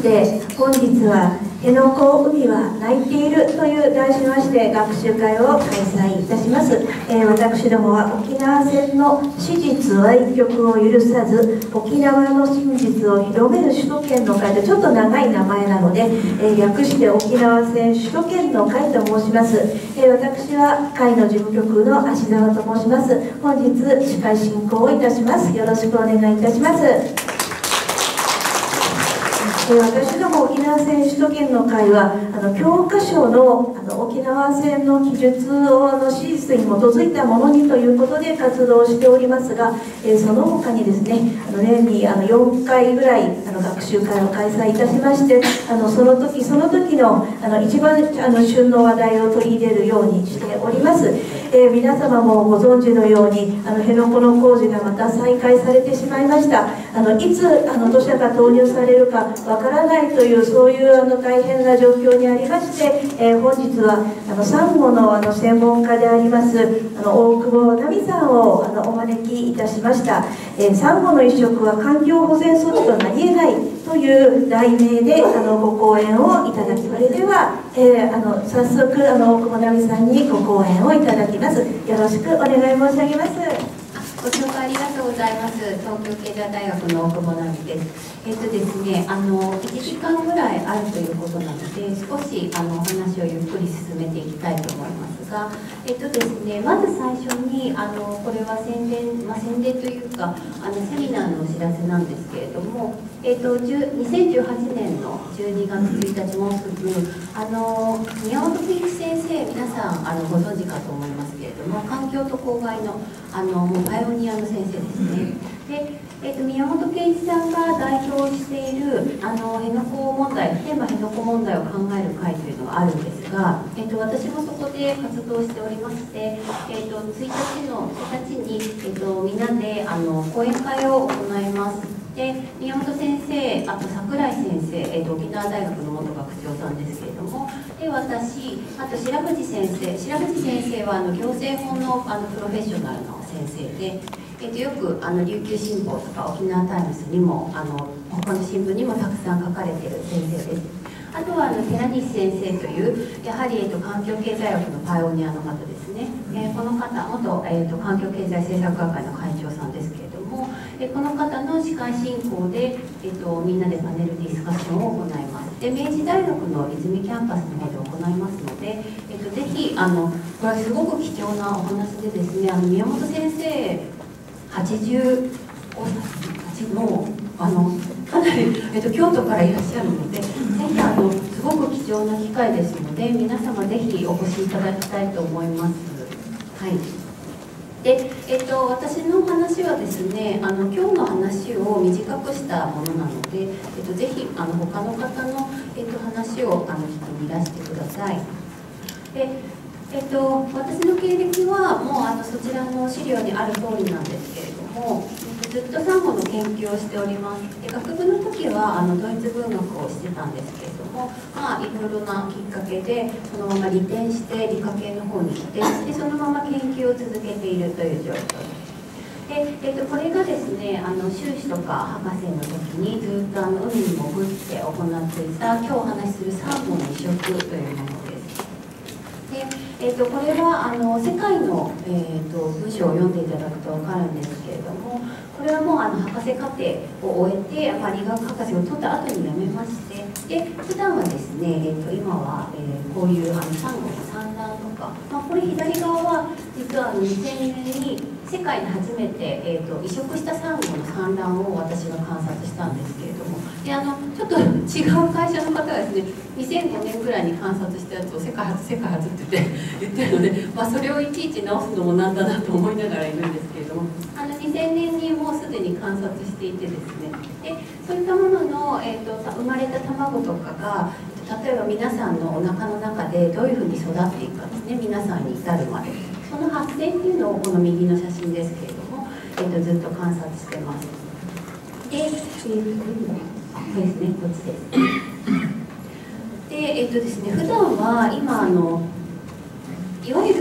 して本日は辺野古海は泣いているという題しまして学習会を開催いたします。私どもは沖縄戦の史実歪曲を許さず沖縄の真実を広める首都圏の会と、ちょっと長い名前なので、略して沖縄戦首都圏の会と申します。私は会の事務局の芦澤と申します。本日司会進行をいたします。よろしくお願いいたします。私ども沖縄戦首都圏の会は教科書の沖縄戦の記述の史実に基づいたものにということで活動しておりますが、その他にですね年に4回ぐらい学習会を開催いたしまして、その時その時の一番旬の話題を取り入れるようにしております。皆様もご存知のように辺野古の工事がまた再開されてしまいました。いつ土砂が投入されるかわからないというそういう大変な状況にありまして、本日はサンゴの専門家であります大久保奈美さんをお招きいたしました。サンゴの移植は環境保全措置となり得ないという題名でご講演をいただきます。それでは、早速大久保奈美さんにご講演をいただきます。よろしくお願い申し上げます。 ご紹介ありがとうございます。東京経済大学の大久保奈美です。ですね、1時間ぐらいあるということなので、少しお話をゆっくり進めていきたいと思いますが、ですね、まず最初にこれは宣伝というかセミナーのお知らせなんですけれども、2018年の12月1日もうすぐ宮本ピーク先生、皆さんご存知かと思いますけれども、環境と公害のもうパイオニアの先生ですね。で宮本健一さんが代表している辺野古問題、テーマ辺野古問題を考える会というのがあるんですが、私もそこで活動しておりまして、1日に、みんなで講演会を行います。で宮本先生、あと櫻井先生、沖縄大学の元学長さんですけれども、で私、あと白藤先生は行政法のプロフェッショナルの先生で、よく琉球新報とか沖縄タイムズにも他の新聞にもたくさん書かれている先生です。あとは寺西先生というやはり、環境経済学のパイオニアの方ですね。この方元、環境経済政策学会の会長さんですけれども、この方の司会進行で、みんなでパネルディスカッションを行います。で明治大学の泉キャンパスの方で行いますので、ぜひこれはすごく貴重なお話でですね、宮本先生85歳もかなり、京都からいらっしゃるので、ぜひすごく貴重な機会ですので、皆様ぜひお越しいただきたいと思います。はい。で、私の話はですね、今日の話を短くしたものなので、ぜひ他の方の話を聞き出してください。で私の経歴はもうそちらの資料にある通りなんですけれども、ずっとサンゴの研究をしております。で学部の時はドイツ文学をしてたんですけれども、いろいろなきっかけでそのまま利転して理科系の方に来て、でそのまま研究を続けているという状況です。でこれがですね修士とか博士の時にずっと海に潜って行っていた今日お話しするサンゴの移植というものです。でこれは世界の、文章を読んでいただくと分かるんですけれども、これはもう博士課程を終えて、理学博士を取った後に辞めまして、で普段はですね、今は、こういうサンゴの産卵とか、これ左側は実は2000年に世界で初めて、移植したサンゴの産卵を私が観察したんですけれども、でちょっと違う会社の方がですね2005年ぐらいに観察したやつを世界初って言ってるので、それをいちいち直すのもなんだなと思いながらいるんですけれども、2000年にもうすでに観察していてですね、でそういったものの、生まれた卵とかが例えば皆さんのお腹の中でどういうふうに育っていくかですね、皆さんに至るまでその発生っていうのをこの右の写真ですけれども、ずっと観察してます。で、これですね、こっちです。で、ですね、普段は今いわゆるその保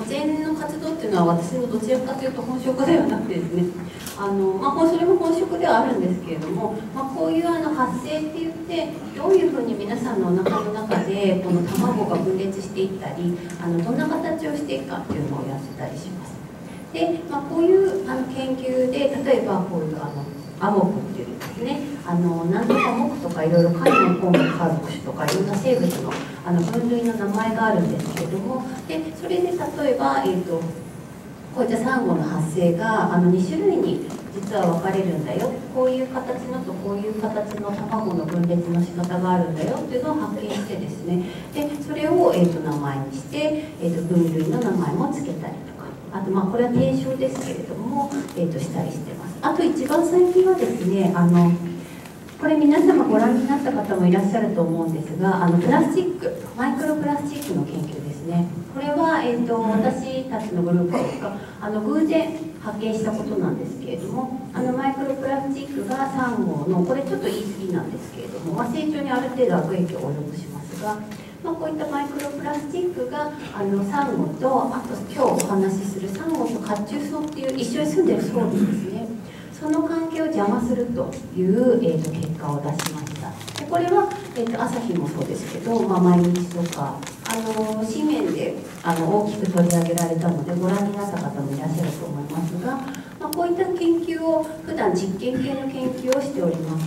前の活動っていうのは私のどちらかというと本職ではなくてですね、それも本職ではあるんですけれども、こういう発生って言ってどういうふうに皆さんのお腹の中でこの卵が分裂していったりどんな形をしていくかっていうのをやってたりします。で、こういう研究で例えばこういうアモクっていうですねなんとかモクとかいろいろ貝のコンブカ属種とかいろんな生物の分類の名前があるんですけれども、でそれで例えば、こういったサンゴの発生が2種類に実は分かれるんだよ、こういう形のとこういう形の卵の分裂の仕方があるんだよっていうのを発見してですね、でそれを、名前にして、分類の名前も付けたりとか、あとこれは提唱ですけれども、したりしてます。あと一番最近はですねこれ皆様ご覧になった方もいらっしゃると思うんですがプラスチック、マイクロプラスチックの研究ですね。これは、私たちのグループですが偶然発見したことなんですけれどもマイクロプラスチックがサンゴのこれちょっと言い過ぎなんですけれども、成長にある程度悪影響を及ぼしますが、こういったマイクロプラスチックがサンゴとあと今日お話しするサンゴと褐虫藻っていう一緒に住んでる層にですねその関係を邪魔するという、結果を出しました。でこれは、朝日もそうですけど、毎日とか紙面で大きく取り上げられたのでご覧になった方もいらっしゃると思いますが、こういった研究を普段実験系の研究をしております。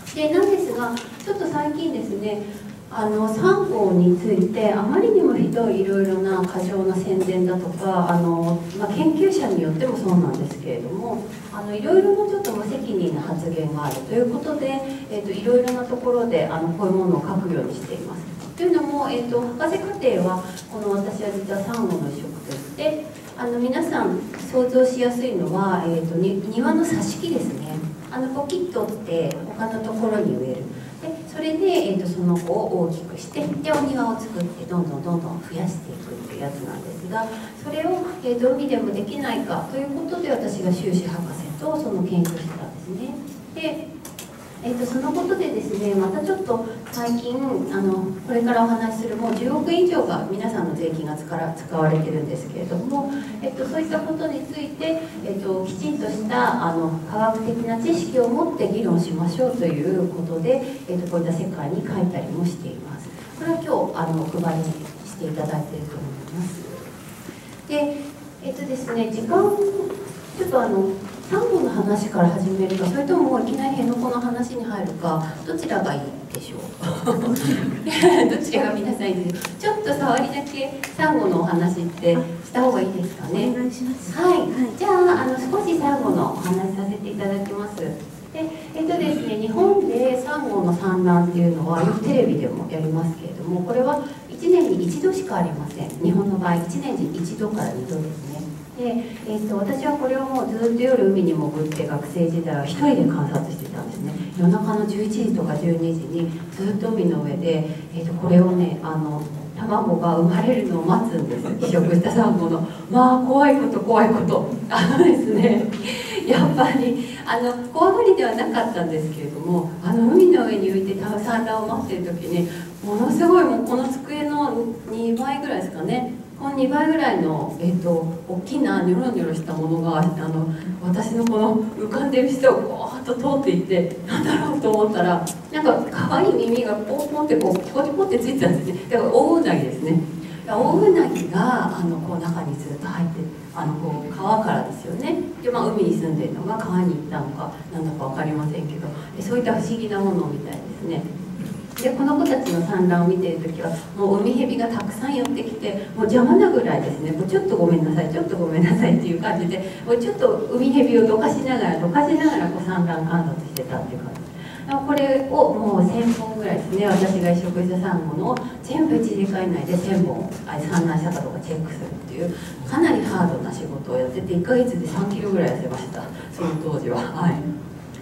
でなんですがちょっと最近ですねサンゴについてあまりにもひどいいろいろな過剰な宣伝だとか研究者によってもそうなんですけれどもいろいろなちょっと無責任な発言があるということで、いろいろなところでこういうものを書くようにしています。というのも、博士課程は私は実はサンゴの移植といって皆さん想像しやすいのは、庭の挿し木ですね。ポキッと折って他のところに植える。でそれで、その子を大きくしてでお庭を作ってどんどん増やしていくっていうやつなんですが、それを、海でもできないかということで私が修士博士とその研究してたんですね。でそのことでですねまたちょっと最近これからお話しするもう10億円以上が皆さんの税金が使われてるんですけれども、そういったことについて、きちんとした科学的な知識を持って議論しましょうということで、こういった世界に書いたりもしています。これは今日お配りしていただいていると思います。でですね時間ちょっとサンゴの話から始めるかそれとももういきなり辺野古の話に入るかどちらがいいでしょうどちらが皆さんいいですか。ちょっと触りだけサンゴのお話ってした方がいいですかね。 お願いします。 はい、じゃあ少しサンゴのお話させていただきます。でですね、日本でサンゴの産卵っていうのはよくテレビでもやりますけれどもこれは1年に1度しかありません。日本の場合1年に1度から2度ですね。で私はこれをもうずっと夜海に潜って学生時代は一人で観察してたんですね。夜中の11時とか12時にずっと海の上で、これをね卵が生まれるのを待つんです。移植したサンゴの怖いことですねやっぱり怖がりではなかったんですけれども海の上に浮いて産卵を待ってる時にものすごいもうこの机の2倍ぐらいですかねこの2倍ぐらいの、大きなニョロニョロしたものが私のこの浮かんでる下をゴーッと通っていってなんだろうと思ったらなんか可愛い耳がポンポンってこうピコピコってついてたんですね。だからオオウナギですね。オオウナギがこう中にずっと入ってこう川からですよね。で海に住んでるのが川に行ったのか何だか分かりませんけどそういった不思議なものみたいですね。でこの子たちの産卵を見ている時はもう海蛇がたくさん寄ってきてもう邪魔なぐらいですね。もうちょっとごめんなさいちょっとごめんなさいっていう感じでもうちょっと海蛇をどかしながらこう産卵観察してたっていう感じ。これをもう1000本ぐらいですね私が移植したサンゴの全部1時間以内で1000本産卵したかどうかチェックするっていうかなりハードな仕事をやってて1ヶ月で3キロぐらい痩せましたその当時は。はい、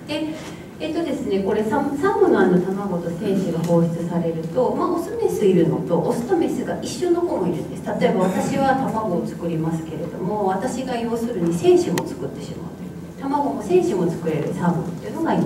でですね、これサンゴの卵と精子が放出されると、オスメスいるのとオスとメスが一緒の子もいるんです。例えば私は卵を作りますけれども私が要するに精子も作ってしまうという卵も精子も作れるサンゴっていうのがいます。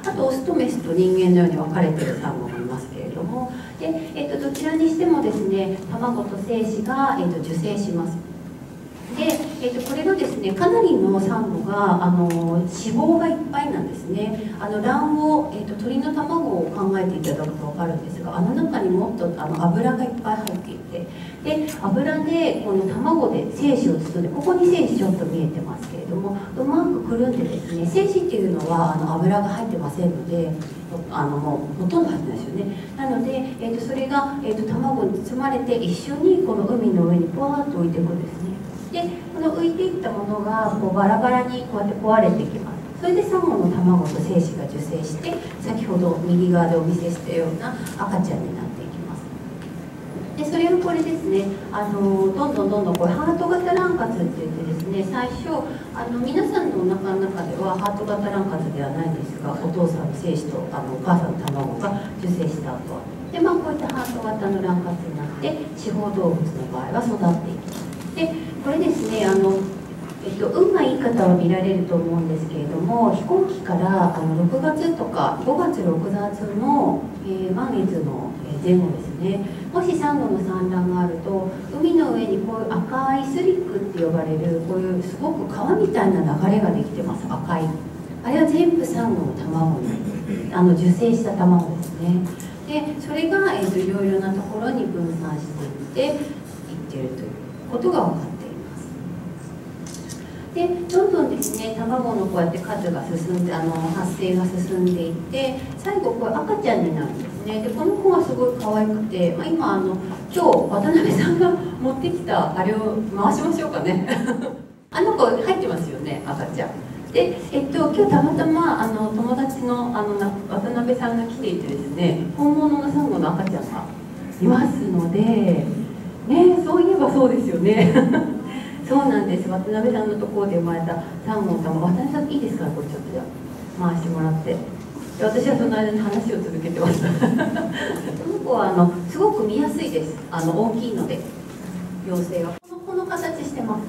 あとオスとメスと人間のように分かれてるサンゴもいますけれども、で、どちらにしてもですね、卵と精子が、受精します。で、これがですね、かなりのサンゴが脂肪がいっぱいなんですね。卵黄、鳥の卵を考えていただくと分かるんですが、中にもっと油がいっぱい入っていて、で油でこの卵で精子を包んで、ここに精子ちょっと見えてますけれども、うまくくるんでですね、精子っていうのは油が入ってませんので、もうほとんど入ってないですよね。なので、それが、卵に包まれて一緒にこの海の上にポワーッと浮いていくんですね。でこの浮いていったものがこうバラバラにこうやって壊れてきます。それでサンゴの卵と精子が受精して、先ほど右側でお見せしたような赤ちゃんになっていきます。でそれをこれですね、どんどんこれハート型卵巣って言ってですね、最初皆さんのお腹の中ではハート型卵巣ではないんですが、お父さんの精子とお母さんの卵が受精した後で、こういったハート型の卵巣になって四方動物の場合は育っていきます。でこれですね、運がいい方は見られると思うんですけれども、飛行機から6月とか5月6月の、満月の前後ですね、もしサンゴの産卵があると、海の上にこういう赤いスリックって呼ばれる、こういうすごく川みたいな流れができてます。赤いあれは全部サンゴの卵に受精した卵ですね。でそれが、いろいろなところに分散していっているということが分かっています。でどんどんですね、卵のこうやって数が進んで発生が進んでいって、最後これ赤ちゃんになるんですね。でこの子がすごい可愛くて、今今日渡辺さんが持ってきたあれを回しましょうかねあの子入ってますよね、赤ちゃんで。今日たまたま友達の渡辺さんが来ていてですね、本物のサンゴの赤ちゃんがいますのでね、そういえばそうですよねそうなんです。渡辺さんのところで生まれたサンゴの卵、渡辺さんいいですか、これちょっとじゃあ回してもらって。で私はその間に話を続けてましたこの子はすごく見やすいです。大きいので、妖精がこの形してます。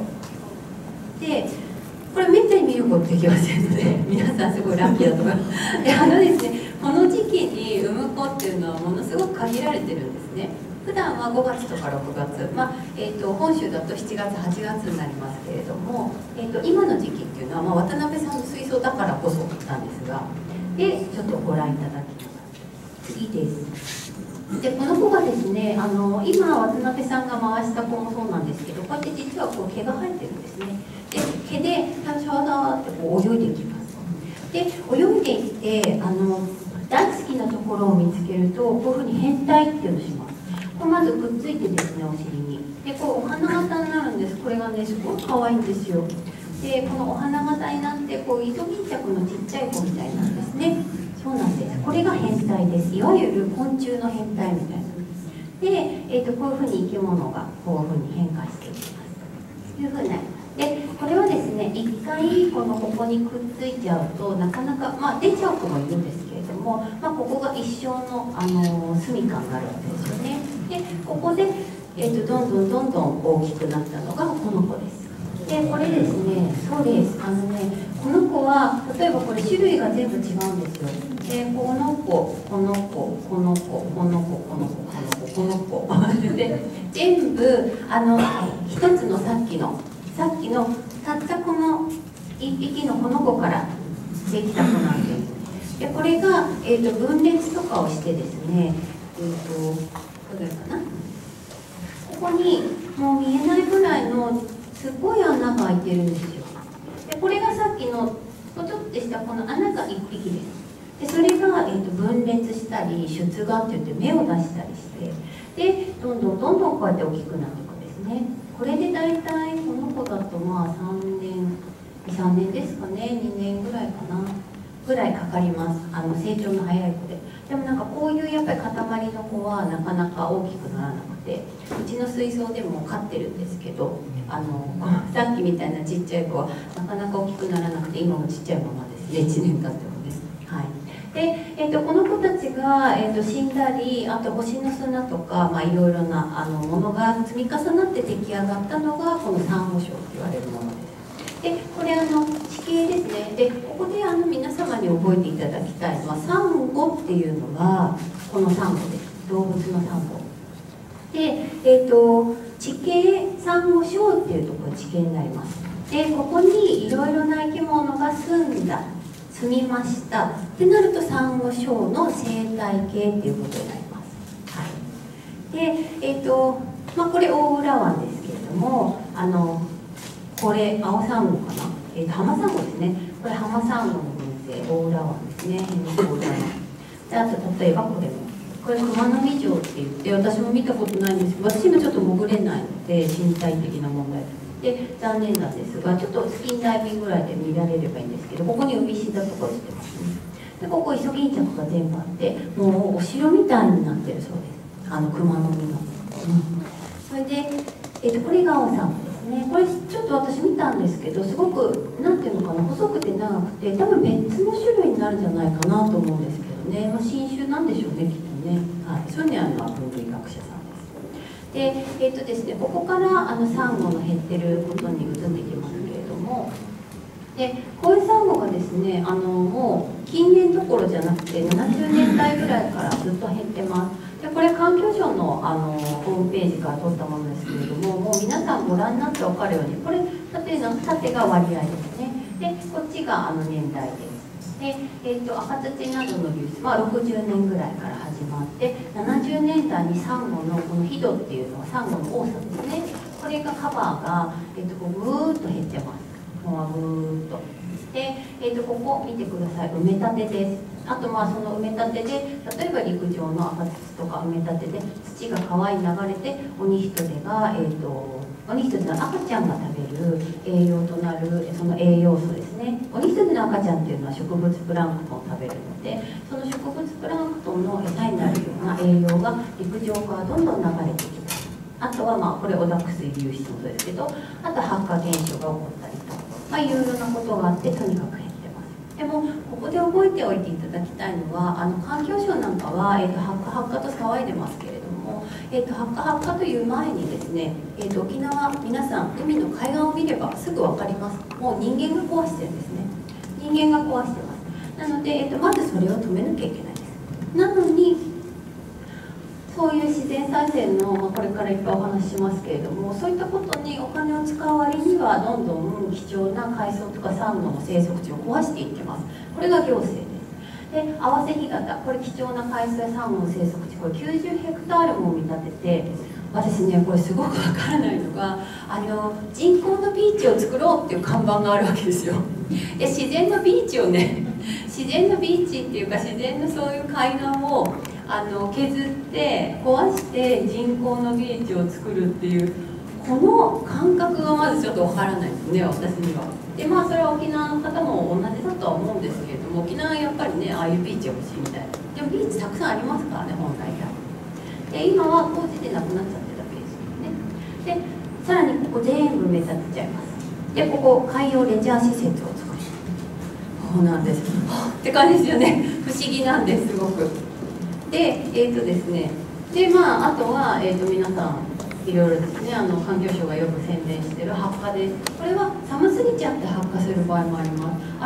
でこれめったに見ることできませんので皆さんすごいラッキーだと思いますでですね、この時期に産む子っていうのはものすごく限られてるんですね。普段は5月とか6月、本州だと7月8月になりますけれども、今の時期っていうのは、渡辺さんの水槽だからこそなんですが、でちょっとご覧いただきます。次です。でこの子がですね、今渡辺さんが回した子もそうなんですけど、こうやって実はこう毛が生えてるんですね。で毛でシャワーってこう泳いでいきます。で泳いでいって大好きなところを見つけると、こういうふうに変態っていうのをします。これまずくっついてですね、お尻に。でこうお花形になるんです。これがねすごい可愛いんですよ。でこのお花形になって、こうイソギンチャクのちっちゃい子みたいなんですね。そうなんです。これが変態です。いわゆる昆虫の変態みたいな。で、こういうふうに生き物がこういうふうに変化していきます。というふうになります。でこれはですね、一回ここにくっついちゃうとなかなか、出ちゃう子もいるんですけれども、ここが一生の住みかになるわけですよね。でここで、どんどん大きくなったのがこの子です。でこれですね、そうです。この子は例えばこれ種類が全部違うんですよ。でこの子、この子、この子、この子、この子、この子、この子で全部一つのさっきのたったこの一匹のこの子からできた子なんです。でこれが、分裂とかをしてですね、どれかな、ここにもう見えないぐらいのすごい穴が開いてるんですよ。でこれがさっきのポチョってしたこの穴が1匹です。でそれが、分裂したり出芽って言って芽を出したりして、でどんどんこうやって大きくなっていくんですね。これで大体この子だと3年ですかね、2年ぐらいかなぐらいかかります。成長の早い子で。でもなんかこういうやっぱり塊の子はなかなか大きくならなくて、うちの水槽でも飼ってるんですけど、さっきみたいなちっちゃい子はなかなか大きくならなくて、今もちっちゃいままですね、1年経ってもね。はい。で、この子たちが、死んだり、あと星の砂とか、いろいろなものが積み重なって出来上がったのがこのサンゴ礁と言われるものです。でこれ地形ですね。 でここで皆様に覚えていただきたいのは、サンゴっていうのはこのサンゴです。動物のサンゴで、地形サンゴ礁っていうところ地形になります。でここにいろいろな生き物が住みましたってなると、サンゴ礁の生態系っていうことになります。はい、でこれ大浦湾ですけれども、これ青サンゴかな、浜サンゴですね。これ浜サンゴの群生、大浦湾ですね。大浦湾で、あと例えばこれ熊野木城って言って、私も見たことないんですけど、私もちょっと潜れないので身体的な問題で残念なんですが、ちょっとスキンダイビングぐらいで見られればいいんですけど、ここに海シダとかしてますね。でここイソギンチャクが全部あって、もうお城みたいになってるそうです、熊野木の。それで、これが青サンゴですね。これちょっと私見たんですけど、すごくなんていうのかな、細くて長くて、多分別の種類になるんじゃないかなと思うんですけどね。新種なんでしょうね、きっとね。はい、そういうのは分類学者さんです。で、ですね、ここからサンゴの減ってることに移っていきますけれども、でこういうサンゴがですね、もう近年どころじゃなくて70年代ぐらいからずっと減ってます。でこれ環境省のホームページから撮ったものですけれども、もう皆さんご覧になって分かるように、これ縦が割合ですね。でこっちが年代です。で、赤土などの流出、60年ぐらいから始まって、70年代にサンゴのこの緯度っていうのはサンゴの多さですね。これがカバーが、ぐーっと減ってます。もうぐーっと。で、ここ見てください。埋め立てです。あとその埋め立てで、例えば陸上の赤土とか埋め立てで土が川に流れて、オニヒトデが、オニヒトデの赤ちゃんが食べる栄養となるその栄養素ですね。オニヒトデの赤ちゃんっていうのは植物プランクトンを食べるので、その植物プランクトンの餌になるような栄養が陸上からどんどん流れてきます。あとはこれオダク水流出もそうですけど、あと発火現象が起こったりと、いろいろなことがあってとにかく減ってます。でもここで覚えておいていただきたいのは、環境省なんかは、発火と騒いでますけれども、発火という前にですね、沖縄、皆さん海の海岸を見ればすぐ分かります。もう人間が壊してるんですね。人間が壊してます。なので、まずそれを止めなきゃいけないです。なのにそういう自然再生の、これからいっぱいお話ししますけれども、そういったことにお金を使う割にはどんどん貴重な海藻とかサンゴの生息地を壊していってます。これが行政です。で、合わせ干潟、これ貴重な海藻やサンゴの生息地、これ90ヘクタールも見立てて、私ね、これすごくわからないのが、人工のビーチを作ろうっていう看板があるわけですよ。で、自然のビーチをね、自然のビーチっていうか、自然のそういう海岸を削って壊して人工のビーチを作るっていうこの感覚がまずちょっとわからないですね、私には。でそれは沖縄の方も同じだとは思うんですけれども、沖縄はやっぱりね、ああいうビーチが欲しいみたいな。でもビーチたくさんありますからね、本来は。で今は工事でなくなっちゃってるだけですよね。でさらにここ全部埋め立てちゃいます。でここ海洋レジャー施設を作る。そうなんです、って感じですよね。不思議なんです、すごく。で、ですね、であとは、皆さんいろいろですね、環境省がよく宣伝している発火です。これは寒すぎちゃって発火する場合もあります。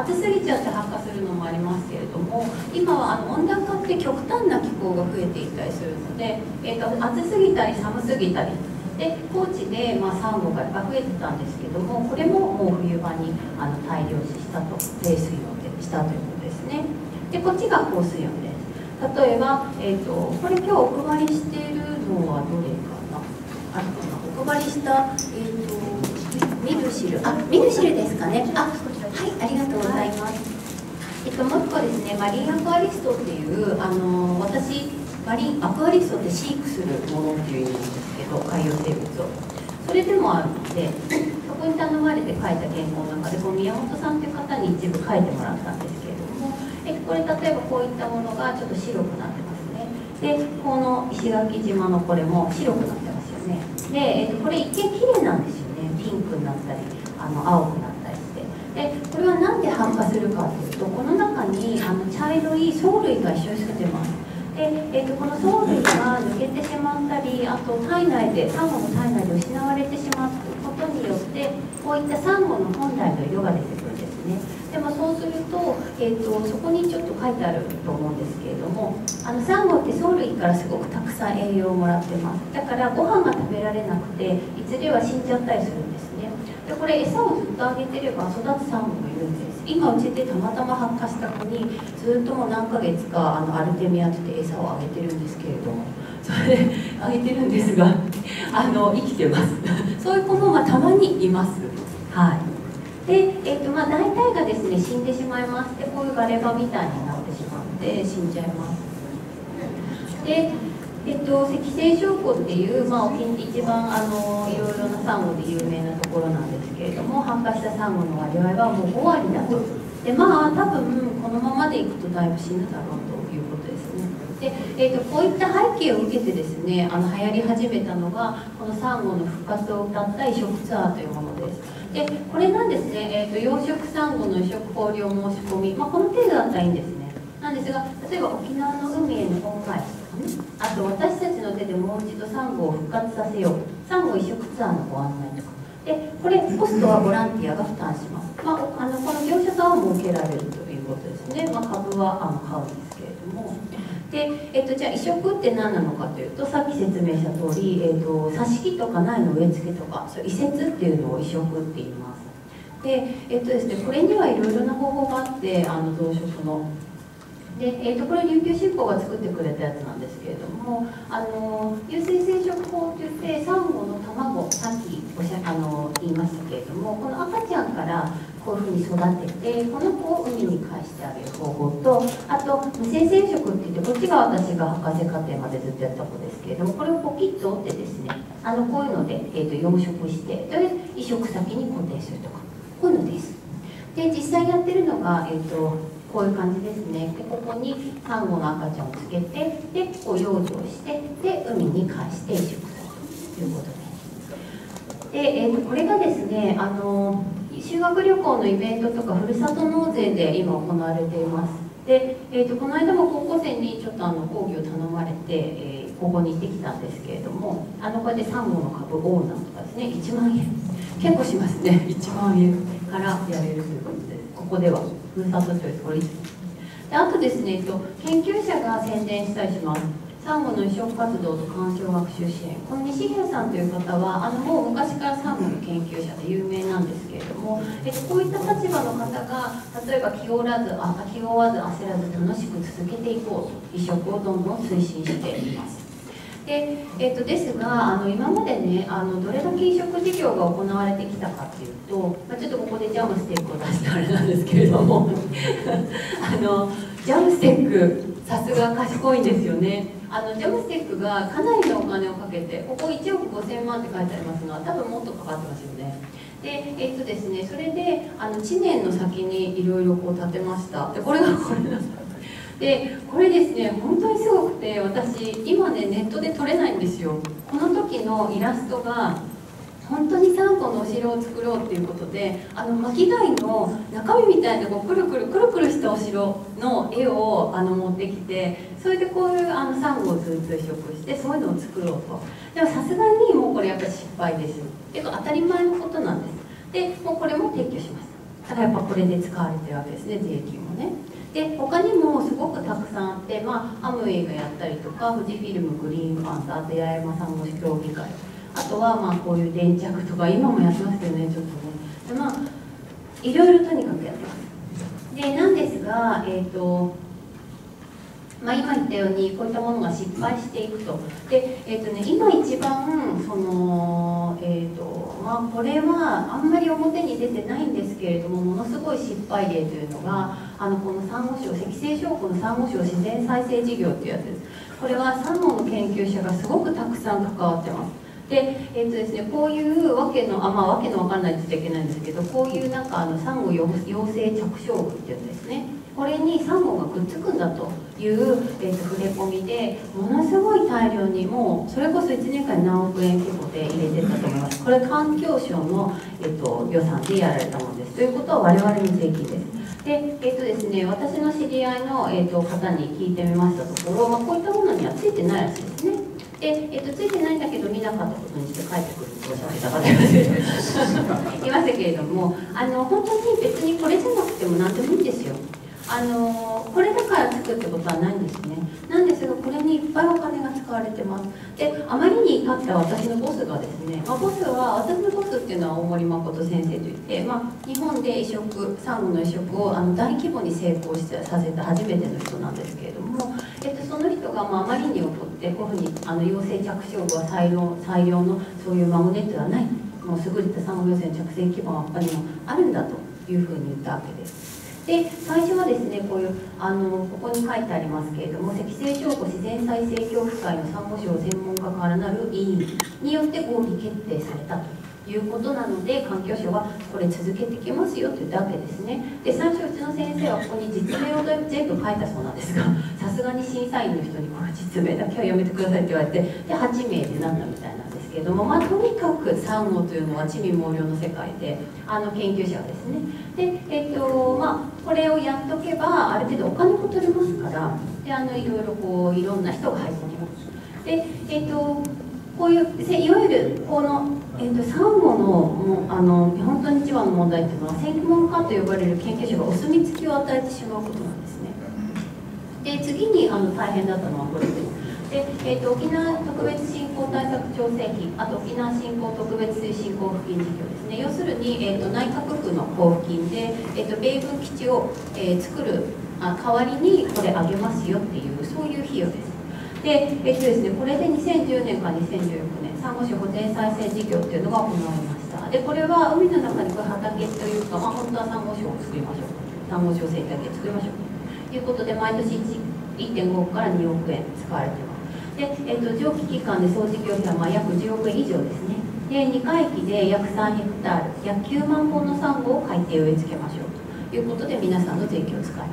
暑すぎちゃって発火するのもありますけれども、今は温暖化って極端な気候が増えていたりするので、暑すぎたり寒すぎたりで、高知で、サンゴが増えてたんですけども、これももう冬場に大量死したと、低水温でしたということですね。でこっちが高水温です。例えば、これ今日お配りしているのはどれかな、お配りした、ミルシル、ミルシルですかね。はい、ありがとうございます。もう一個ですね、マリンアクアリストっていう、私、マリンアクアリストって飼育するものっていう意味なんですけど、海洋生物を。それでもあるので、そこに頼まれて書いた原稿の中で、この宮本さんという方に一部書いてもらったんですけれども、これ例えばこういったものがちょっと白くなってますね。でこの石垣島のこれも白くなってますよね。で、これ一見綺麗なんですよね。ピンクになったり青くなったりして。でこれは何で発火するかというと、この中に茶色い藻類が一緒についてます。で、この藻類が抜けてしまったり、あと体内でサンゴの体内で失われてしまうことによって、 こういったサンゴの本来の色が出てくるんですね。でもそうすると、そこにちょっと書いてあると思うんですけれども、サンゴって藻類からすごくたくさん栄養をもらってます。だからご飯が食べられなくていずれは死んじゃったりするんですね。でこれ餌をずっとあげてれば育つサンゴもいるんです。今うちでたまたま発火した子にずっともう何ヶ月かアルテミアって言って餌をあげてるんですけれども、それであげてるんですが生きてますそういう子もたまにいます。はい。で、大体がですね死んでしまいます。でこういうガレ場みたいになってしまって死んじゃいます。で赤星証拠っていう、沖に一番いろいろなサンゴで有名なところなんですけれども、発火したサンゴの割合はもう5割だと。で多分このままでいくとだいぶ死ぬだろうということですね。で、こういった背景を受けてですね流行り始めたのがこのサンゴの復活を謳った移植ツアーというものです。でこれなんですね、養殖サンゴの移植放流申し込み、この程度だったらいいんですね。なんですが、例えば沖縄の海への恩返しとかね、あと私たちの手でもう一度サンゴを復活させよう、サンゴ移植ツアーのご案内とかで、これコストはボランティアが負担します。この業者さんは設けられるということですね。株は買うんですけれども。で、じゃあ移植って何なのかというと、さっき説明した通り、挿し木とか苗の植え付けとか、そう移設っていうのを移植って言います。で、ですね、これにはいろいろな方法があって、増殖の。でこれ琉球新報が作ってくれたやつなんですけれども、有性生殖法といってサンゴの卵、さっき言いましたけれども、この赤ちゃんからこういうふうに育ててこの子を海に返してあげる方法と、あと無性生殖っていって、こっちが私が博士課程までずっとやった子ですけれども、これをポキッと折ってですねこういうので、養殖して、で移植先に固定するとか、こういうのです。で実際やってるのが、こういう感じですね。でここにサンゴの赤ちゃんをつけて、でこう養生して、で海に返して移植するということです。で、これがですね修学旅行のイベントとかふるさと納税で今行われています。で、この間も高校生にちょっと講義を頼まれて、ここに行ってきたんですけれども、これでサンゴの株オーナーとかですね、1万円結構しますね。1万円からやれるということです。ここではふるさとチョイス、これであとですね、研究者が宣伝したりします。サンゴの移植活動と鑑賞学習支援、この西平さんという方はもう昔からサンゴの研究者で有名なんですけれども、こういった立場の方が例えば気負わず焦らず楽しく続けていこうと移植をどんどん推進しています。でですが今までねどれだけ移植事業が行われてきたかっていうと、ちょっとここでジャムステックを出してあれなんですけれどもジャムステックさすが賢いんですよね。ジャムステックがかなりのお金をかけて、ここ1億5000万って書いてありますのは多分もっとかかってますよね。でですね、それで知念の先にいろいろこう建てました。でこれがこれなんです。でこれですね本当にすごくて、私今ねネットで撮れないんですよ。この時のイラストが本当にサンゴのお城を作ろうっていうことで、巻貝の中身みたいなこうくるくるしたお城の絵を持ってきて、それでこういうサンゴをずっと移植してそういうのを作ろうと。でもさすがにもうこれやっぱり失敗です。けど当たり前のことなんです。でもうこれも撤去しました。だからやっぱこれで使われてるわけですね、税金もね。で他にもすごくたくさんあって、アムウェイがやったりとか、富士フィルム、グリーンファンズ、あと八重山サンゴ協議会、あとはこういう電着とか今もやってますよね、ちょっとね。でいろいろとにかくやってます。でなんですが今言ったようにこういったものが失敗していくと。で、今一番これはあんまり表に出てないんですけれども、ものすごい失敗例というのがこのサンゴ礁、赤星礁湖のサンゴ礁自然再生事業というやつです。これはサンゴの研究者がすごくたくさん関わってます。でですね、こういうわけのわけのわからないって言っちゃいけないんですけど、こういうサンゴ養成着床部っていうんですね。これにサンゴがくっつくんだという、触れ込みでものすごい大量に、もうそれこそ1年間に何億円規模で入れてたと思います。これ環境省の、予算でやられたものです。ということは我々の税金です。でですね、私の知り合いの、方に聞いてみましたところ、こういったものにはついてないらしいですね。 で、ついてないんだけど見なかったことにして帰ってくるっておっしゃってた方いましたけれども、本当に別にこれじゃなくても何でもいいんですよ。これだからつくってことはないんですね。なんですが、これにいっぱいお金が使われてます。で、あまりに怒った私のボスがですね、ボスは、私のボスっていうのは大森誠先生といって、日本でサンゴの移植を大規模に成功させた初めての人なんですけれども、その人があまりに怒って、こういうふうに陽性着床部は最良のそういうマグネットはない、もう優れたサンゴ用船着船基盤は他にもあるんだというふうに言ったわけです。で、最初はですね、こういうここに書いてありますけれども、積成証拠自然再生協議会のサンゴ礁専門家からなる委員によって合議決定されたということなので、環境省はこれ続けてきますよと言ったわけですね。で、最初うちの先生はここに実名を全部書いたそうなんですが、さすがに審査員の人にこれ実名だけはやめてくださいって言われて、で8名でなんだみたいなんですけれども、とにかくサンゴというのは地味猛量の世界で、研究者はですね、で、これをやっとけばある程度お金も取れますから、で、いろいろいろんな人が入ってきます。で、こういういわゆるこの、サンゴの本当に一番の問題っていうのは、専門家と呼ばれる研究者がお墨付きを与えてしまうことなんですね。で、次に大変だったのはこれです。で、沖縄特別振興対策調整費、あと沖縄振興特別推進交付金事業ですね。要するに、内閣府の交付金で、米軍基地を、作る代わりにこれあげますよっていう、そういう費用です。で、ですね、これで2010年から2016年、サンゴ礁保全再生事業っていうのが行われました。で、これは海の中にこれ畑というか、本当はサンゴ礁を作りましょう。サンゴ礁生態系作りましょうということで、毎年1.5億から2億円使われています。で、上記期間で総事業費は約10億円以上ですね。で、2回期で約3ヘクタール、約9万本のサンゴを海底植え付けましょうということで、皆さんの税金を使います。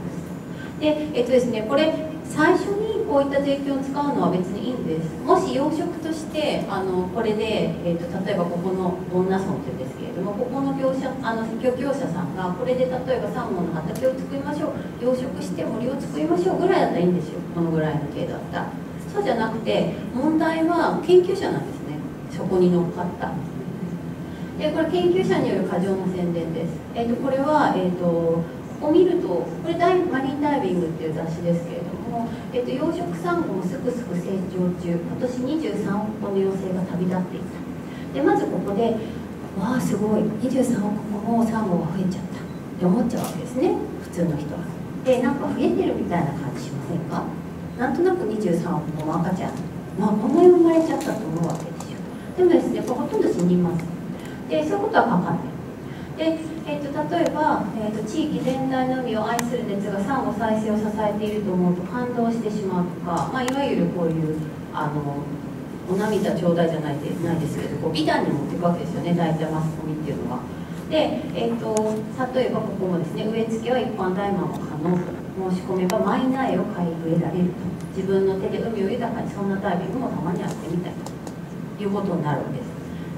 で、ですね、これ最初にこういった税金を使うのは別にいいんです。もし養殖としてこれで、例えばここの恩納村っていうんですけれども、ここの漁業者さんがこれで例えばサンゴの畑を作りましょう、養殖して森を作りましょうぐらいだったらいいんですよ。このぐらいの程度だったら。そうじゃなくて、問題は研究者なんですね。そこに乗っかった。で、これ研究者による過剰な宣伝です。これは、ここを見ると、これマリンダイビングっていう雑誌ですけれども、養殖サンゴもすくすく成長中、今年23億個の幼生が旅立っていた。で、まずここで、わあすごい、23億個もサンゴが増えちゃったって思っちゃうわけですね、普通の人は。で、なんか増えてるみたいな感じしませんか？なんとなく23億個の赤ちゃん、こんなに生まれちゃったと思うわけですよ。でもですね、これほとんど死にます。で、そういうことは書かない。で、例えば、地域全体の海を愛する熱がサンゴ再生を支えていると思うと感動してしまうとか、いわゆるこういうお涙ちょうだいじゃないですけど、美談に持っていくわけですよね、大体マスコミっていうのは。で、例えばここもですね、植え付けは一般大麻も可能と。申し込めばマイナーを買い植えられると。自分の手で海を豊かに、そんなダイビングもたまにやってみたいということになるわけです。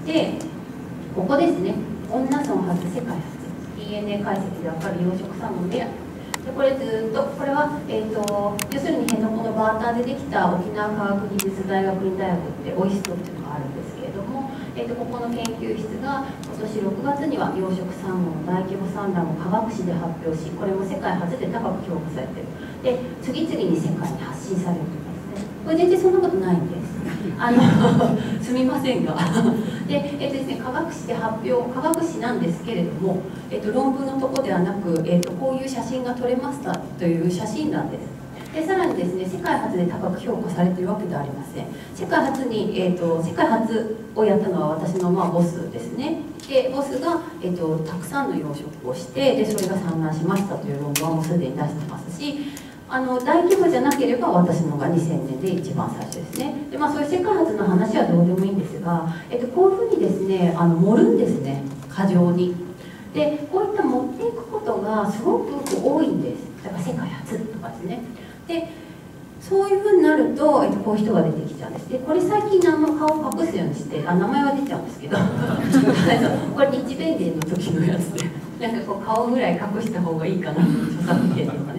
で、ここですね、恩納村初世界初 DNA 解析で分かる養殖サンゴの未来。で、これずっと、これは、要するに辺野古のバーターでできた沖縄科学技術大学院大学ってオイストっていうのがあるんですけれども、ここの研究室が今年6月には養殖サンゴの大規模産卵を科学誌で発表し、これも世界初で高く評価されている。で、次々に世界に発信されるとかですね。これ全然そんなことないんです。すみませんがで、ですね、科学誌で発表、科学誌なんですけれども、論文のとこではなく、こういう写真が撮れましたという写真なんです。で、さらにですね、世界初で高く評価されているわけではありません。世界初をやったのは私のボスですね。で、ボスが、たくさんの養殖をして、で、それが産卵しましたという論文はもうすでに出してますし、大規模じゃなければ私のが2000年で一番最初ですね。で、そういう世界初の話はどうでもいいんですが、こういうふうにですね、盛るんですね、過剰に。で、こういった持っていくことがすごく多いんです。だから世界初とかですね。で、そういうふうになると、こういう人が出てきちゃうんです。で、これ最近顔を隠すようにして、名前は出ちゃうんですけどこれ日弁連の時のやつで、なんかこう顔ぐらい隠した方がいいかな、著作権とかね。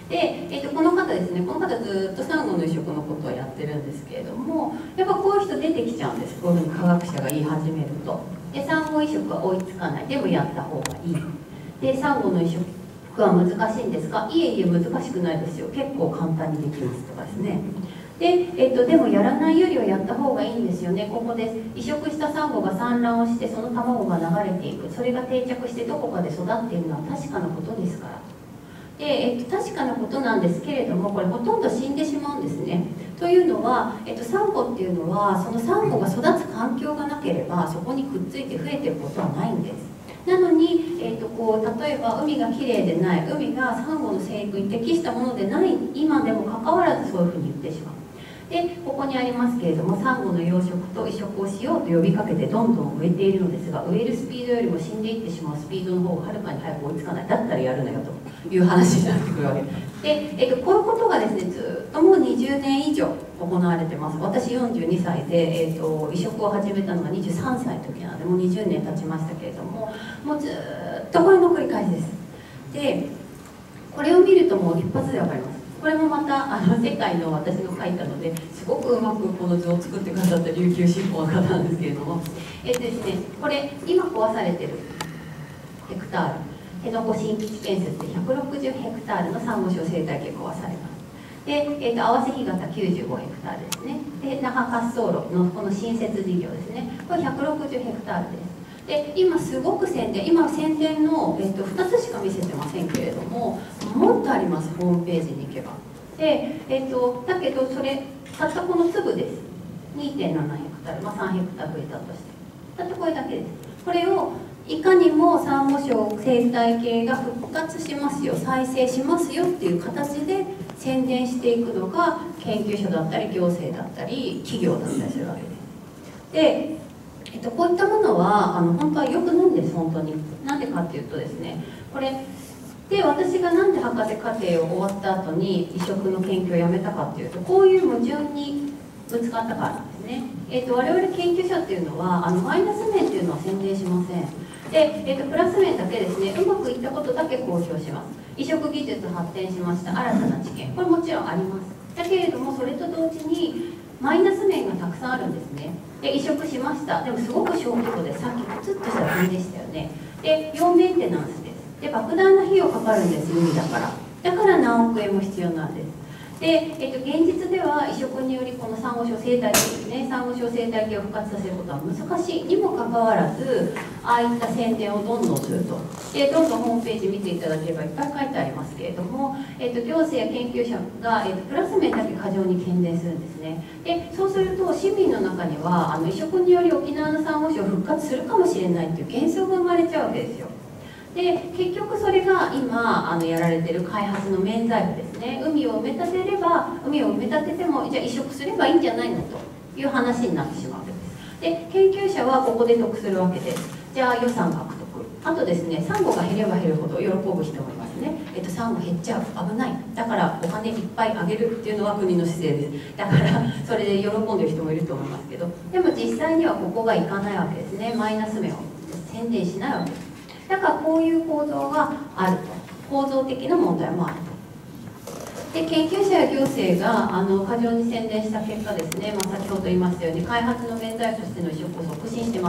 で、この方ですね、この方ずっとサンゴの移植のことをやってるんですけれども、やっぱこういう人出てきちゃうんです。こういうふうに科学者が言い始めると。で、サンゴ移植は追いつかない、でもやった方がいい。で、サンゴの移植は難しいんですか？いえいえ難しくないですよ、結構簡単にできますとかですね。で、でもやらないよりはやった方がいいんですよね。ここです。移植したサンゴが産卵をしてその卵が流れていく、それが定着してどこかで育っているのは確かなことですから。で、確かなことなんですけれども、これほとんど死んでしまうんですね。というのは、サンゴっていうのはそのサンゴが育つ環境がなければそこにくっついて増えていることはないんです。なのに、例えば海がきれいでない、海がサンゴの生育に適したものでない今でもかかわらずそういうふうに言ってしまう。で、ここにありますけれども、サンゴの養殖と移植をしようと呼びかけてどんどん植えているのですが、植えるスピードよりも死んでいってしまうスピードの方がはるかに早く追いつかない。だったらやるなよという話になってくるわけで、こういうことがですね、ずっともう20年以上行われてます。私42歳で、移植を始めたのが23歳の時なので、もう20年経ちましたけれども、もうずっとこれの繰り返しです。で、これを見るともう一発で分かります。これもまた世界の私の書いたのですごくうまくこの図を作ってくださった琉球新報の方なんですけれども、ですね、これ今壊されてるヘクタール、辺野古新基地建設で160ヘクタールのサンゴ礁生態系壊されます。で、合わせ干潟95ヘクタールですね。で、那覇滑走路のこの新設事業ですね、これ160ヘクタールです。で、今すごく宣伝、今宣伝の、2つしか見せてませんけれども、もっとあります、ホームページに行けば。で、だけどそれたったこの粒です。 2.7 ヘクタール、3ヘクタール増えたとして、たったこれだけです。これをいかにもサンゴ礁生態系が復活しますよ、再生しますよっていう形で宣伝していくのが研究所だったり行政だったり企業だったりするわけです。で、こういったものは本当は良くないんです。本当になんでかっていうとですね、これで私がなんで博士課程を終わった後に移植の研究をやめたかっていうと、こういう矛盾にぶつかったからなんですね。我々研究者っていうのはマイナス面っていうのは宣伝しません。で、プラス面だけですね、うまくいったことだけ公表します。移植技術発展しました、新たな知見、これもちろんあります。だけれどもそれと同時にマイナス面がたくさんあるんですね。で、移植しました、でもすごく小規模でさっきプツッとした国でしたよね。で、要メンテナンスです。で、莫大な費用かかるんです、海だから。だから何億円も必要なんです。で、現実では移植によりこのサンゴ礁生態系ですね、サンゴ礁生態系を復活させることは難しいにもかかわらず、ああいった宣伝をどんどんすると。で、どんどんホームページ見ていただければいっぱい書いてありますけれども、行政や研究者が、プラス面だけ過剰に喧伝するんですね。で、そうすると市民の中には移植により沖縄のサンゴ礁復活するかもしれないっていう幻想が生まれちゃうわけですよ。で、結局それが今やられてる開発の免罪符ですね。海を埋め立てれば、海を埋め立ててもじゃあ移植すればいいんじゃないのという話になってしまうわけです。で、研究者はここで得するわけです。じゃあ予算獲得、あとですね、サンゴが減れば減るほど喜ぶ人もいますね。サンゴ減っちゃう、危ない、だからお金いっぱいあげるっていうのは国の姿勢です。だからそれで喜んでる人もいると思いますけど、でも実際にはここがいかないわけですね。マイナス面を宣伝しないわけです。だからこういう構造があると、構造的な問題もあると。で、研究者や行政が過剰に宣伝した結果ですね、先ほど言いましたように開発の免罪としての移植を促進してます。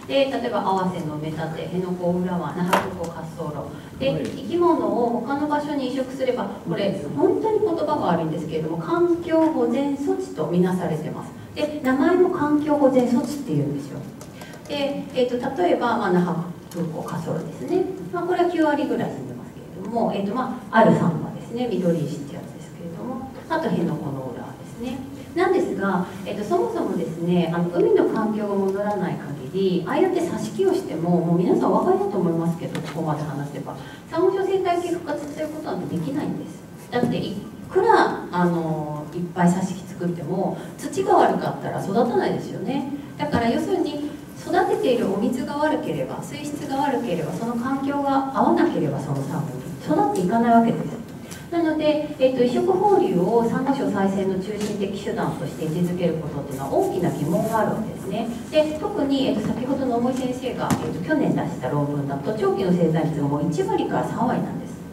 で、例えば合わせの埋め立て、辺野古浦和、那覇空港滑走路で、生き物を他の場所に移植すれば、これ本当に言葉が悪いんですけれども、環境保全措置とみなされてます。で、名前も環境保全措置っていうんですよ。で、例えば、那覇空港滑走路ですね、これは9割ぐらい死んでますけれども、あるサンゴですね、緑石ってやつですけれども、あと辺野古の浦和ですね。なんですが、そもそもですね、海の環境が戻らない限り、ああやって挿し木をしても、もう皆さんお分かりだと思いますけど、ここまで話せばサンゴ礁生態系復活させることなんてできないんです。だっていくらいっぱい挿し木作っても土が悪かったら育たないですよね。だから要するに育てているお水が悪ければ、水質が悪ければ、その環境が合わなければ、そのサンゴに育っていかないわけです。なので、移植放流をサンゴ礁再生の中心的手段として位置づけることっていうのは大きな疑問があるわけですね。で、特に、先ほどの大森先生が、去年出した論文だと長期の生産率がもう1割から3割なんです。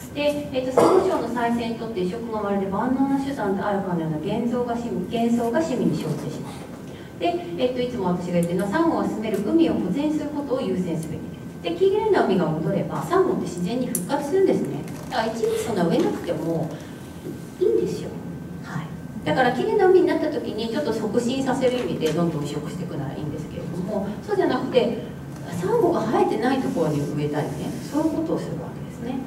で、サンゴ礁の再生にとって移植がまるで万能な手段であるかのような幻想が市民に生じてしまう。で、いつも私が言ってるのは、サンゴが住める海を保全することを優先すべきです。で、きれいな海が戻ればサンゴって自然に復活するんですね。だからいちいちそんな植えなくてもいいんですよ。はい、だからきれいな海になった時にちょっと促進させる意味でどんどん移植していくならいいんですけれども、そうじゃなくてサンゴが生えてないところに植えたりね、そういうことをするわけですね。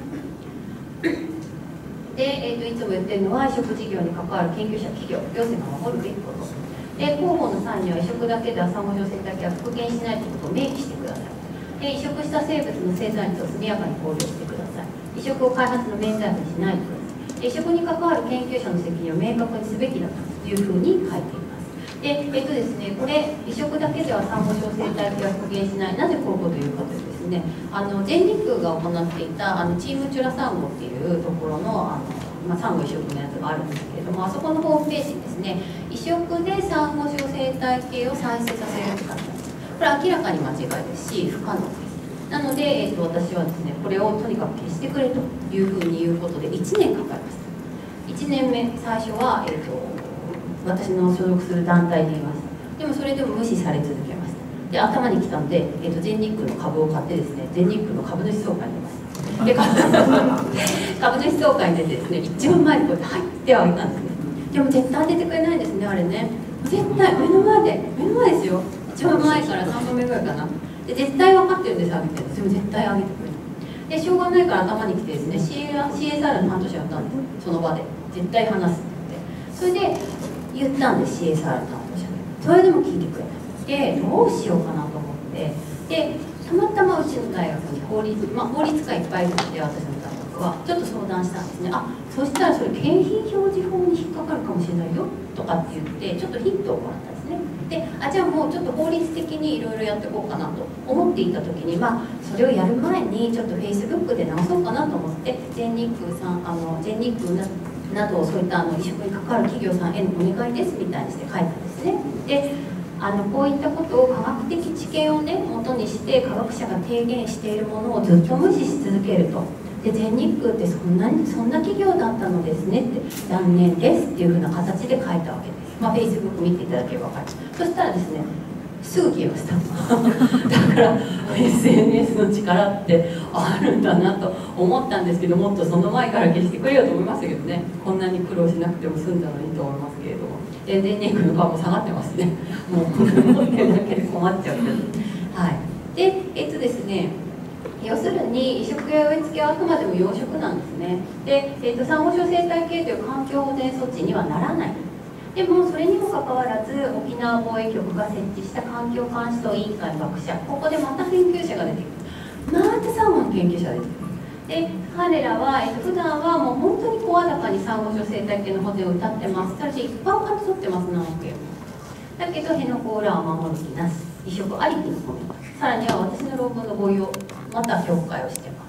で、いつも言ってるのは、移植事業に関わる研究者、企業、行政が守るべきこと。で、広報の際には移植だけではサンゴ礁生態系は復元しないということを明記してください。で、移植した生物の生産率を速やかに考慮してください。移植を開発の免罪符にしないでください。移植に関わる研究者の責任を明確にすべきだというふうに書いています。で、ですね、これ、移植だけではサンゴ礁生態系は復元しない。なぜこういうことを言うかというとですね、全日空が行っていたチームチュラサンゴっていうところの、サンゴ移植のやつがあるんですけれども、あそこのホームページにですね、移植でサンゴ礁生態系を再生させるって書いてあります。これ明らかに間違いですし、不可能です。なので、私はですね、これをとにかく消してくれというふうに言うことで1年かかりました。1年目、最初は、私の所属する団体に言いました。でもそれでも無視され続けました。で、頭に来たんで、全日空の株を買ってですね、全日空の株主総会に出ました。で、株主総会に出てですね、一番前にこうやって入ってあげたんですね。でも絶対出てくれないんですね、あれね。絶対目の前ですよ。一番前から3番目ぐらいかな。で、絶対分かってるんです、あげてる。でも絶対あげてくれない。で、しょうがないから頭に来てですね、CSR の半年やったんです、その場で。絶対話すって言って。それで言ったんです、CSR の担当者に。それでも聞いてくれない。で、どうしようかなと思って。で、たまたまうちの大学に法律家いっぱいいるので、私の大学はちょっと相談したんですね。あ、そしたらそれ景品表示法に引っかかるかもしれないよとかって言ってちょっとヒントをもらったんですね。で、じゃあもうちょっと法律的にいろいろやっていこうかなと思っていた時に、それをやる前にちょっと Facebook で直そうかなと思って、全日空などそういった移植に関わる企業さんへのお願いですみたいにして書いたんですね。で、こういったことを科学的知見をね元にして科学者が提言しているものをずっと無視し続けると。で、全日空ってそんな企業だったのですねって、残念ですっていうふうな形で書いたわけです。Facebook 見ていただければ分かる。そしたらですね、すぐ消えましただから SNS の力ってあるんだなと思ったんですけど、もっとその前から消してくれよと思いましたけどね。こんなに苦労しなくても済んだのにと思いますけれども、全日空の株も下がってますね。もう持ってるだけで困っちゃうけど、はい。で、ですね、要するに移植や植え付けはあくまでも養殖なんですね。で、サンゴ礁生態系という環境保全措置にはならない。でもそれにもかかわらず沖縄防衛局が設置した環境監視等委員会の学者、ここでまた研究者が出てくる。またサンゴの研究者が出てくる。で、彼らは、普段はもう本当に声高にサンゴ礁生態系の保全を謳ってます。ただし一般を勝ち取ってます、何億円も。だけど辺野古ウランは守る気なし、移植ありきのコメント。さらには私の論文の合意をまた評価をしてます。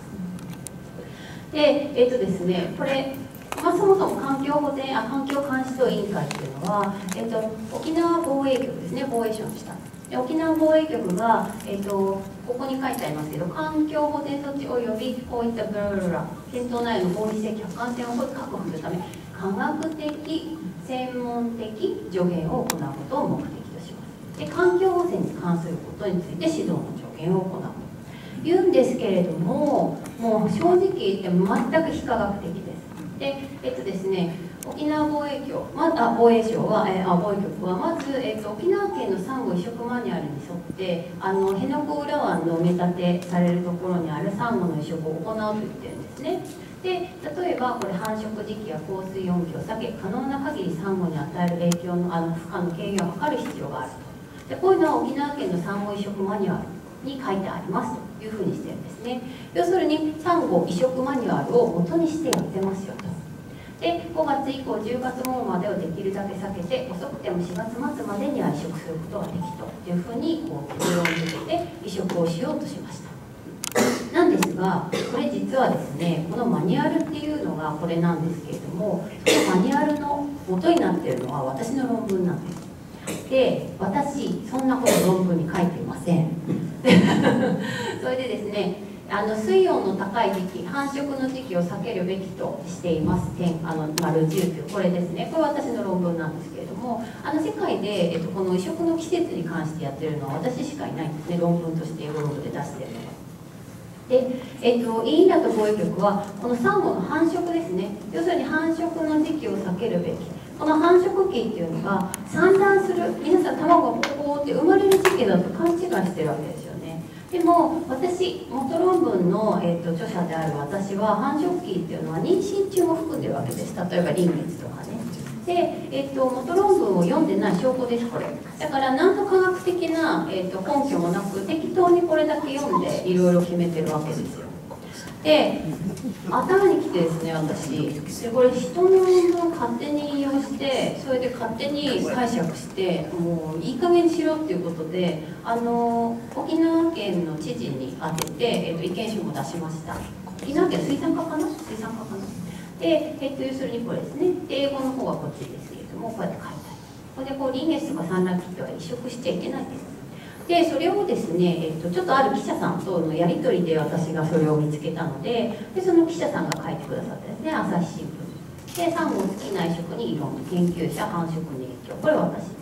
で、ですね、これそもそも環境監視等委員会っていうのは、沖縄防衛局ですね、防衛省の下で、沖縄防衛局が、ここに書いてありますけど、環境保全措置およびこういったブラブラブラ検討内容の合理性客観性を確保するため、科学的専門的助言を行うことを目的とします。で、環境汚染に関することについて指導の助言を行うと言うんですけれども、もう正直言って全く非科学的です。で、ですね、沖縄防衛省防衛局はまず、沖縄県のサンゴ移植マニュアルに沿って辺野古浦湾の埋め立てされるところにあるサンゴの移植を行うと言ってるんですね。で、例えばこれ繁殖時期や降水温期を避け、可能な限りサンゴに与える影響の負荷の軽減を図る必要があると。で、こういうのは沖縄県のサンゴ移植マニュアルに書いてありますというふうにしてるんですね。要するにサンゴ移植マニュアルを元にしてやってますよと。で、5月以降10月頃までをできるだけ避けて、遅くても4月末までには移植することができというふうに結論づけて移植をしようとしました。なんですが、これ実はですね、このマニュアルっていうのがこれなんですけれども、そのマニュアルの元になっているのは私の論文なんです。で、私そんなこと論文に書いていませんそれでですね、 水温の高い時期、繁殖の時期を避けるべきとしています。丸19、これですね。これ私の論文なんですけれども、世界で、この移植の季節に関してやってるのは私しかいないんですね、論文としてヨーロッパで出してるのは。で、インラと防衛局はこのサンゴの繁殖ですね。要するに繁殖の時期を避けるべき。この繁殖期っていうのが産卵する、皆さん卵がポコって生まれる時期だと勘違いしてるわけですよね。でも私、元論文の、著者である私は繁殖期っていうのは妊娠中も含んでるわけです。例えば臨月とかね。で、元論文を読んでない証拠です、これ。だから何の科学的な、根拠もなく適当にこれだけ読んでいろいろ決めてるわけですよ。で、頭にきてですね、私でこれ人の論文を勝手に引用して、それで勝手に解釈して、もういい加減にしろっていうことで沖縄県の知事に当てて、意見書も出しました。沖縄県水産課かな。で、要するにこれですね。で、英語の方はこっちですけれども、こうやって書いてある。これで臨月とか産卵期っては移植しちゃいけないです。で、それをですね、ちょっとある記者さんとのやり取りで私がそれを見つけたので、その記者さんが書いてくださってですね、朝日新聞で、サンゴ好きな移植に挑む研究者繁殖に影響、これは私です。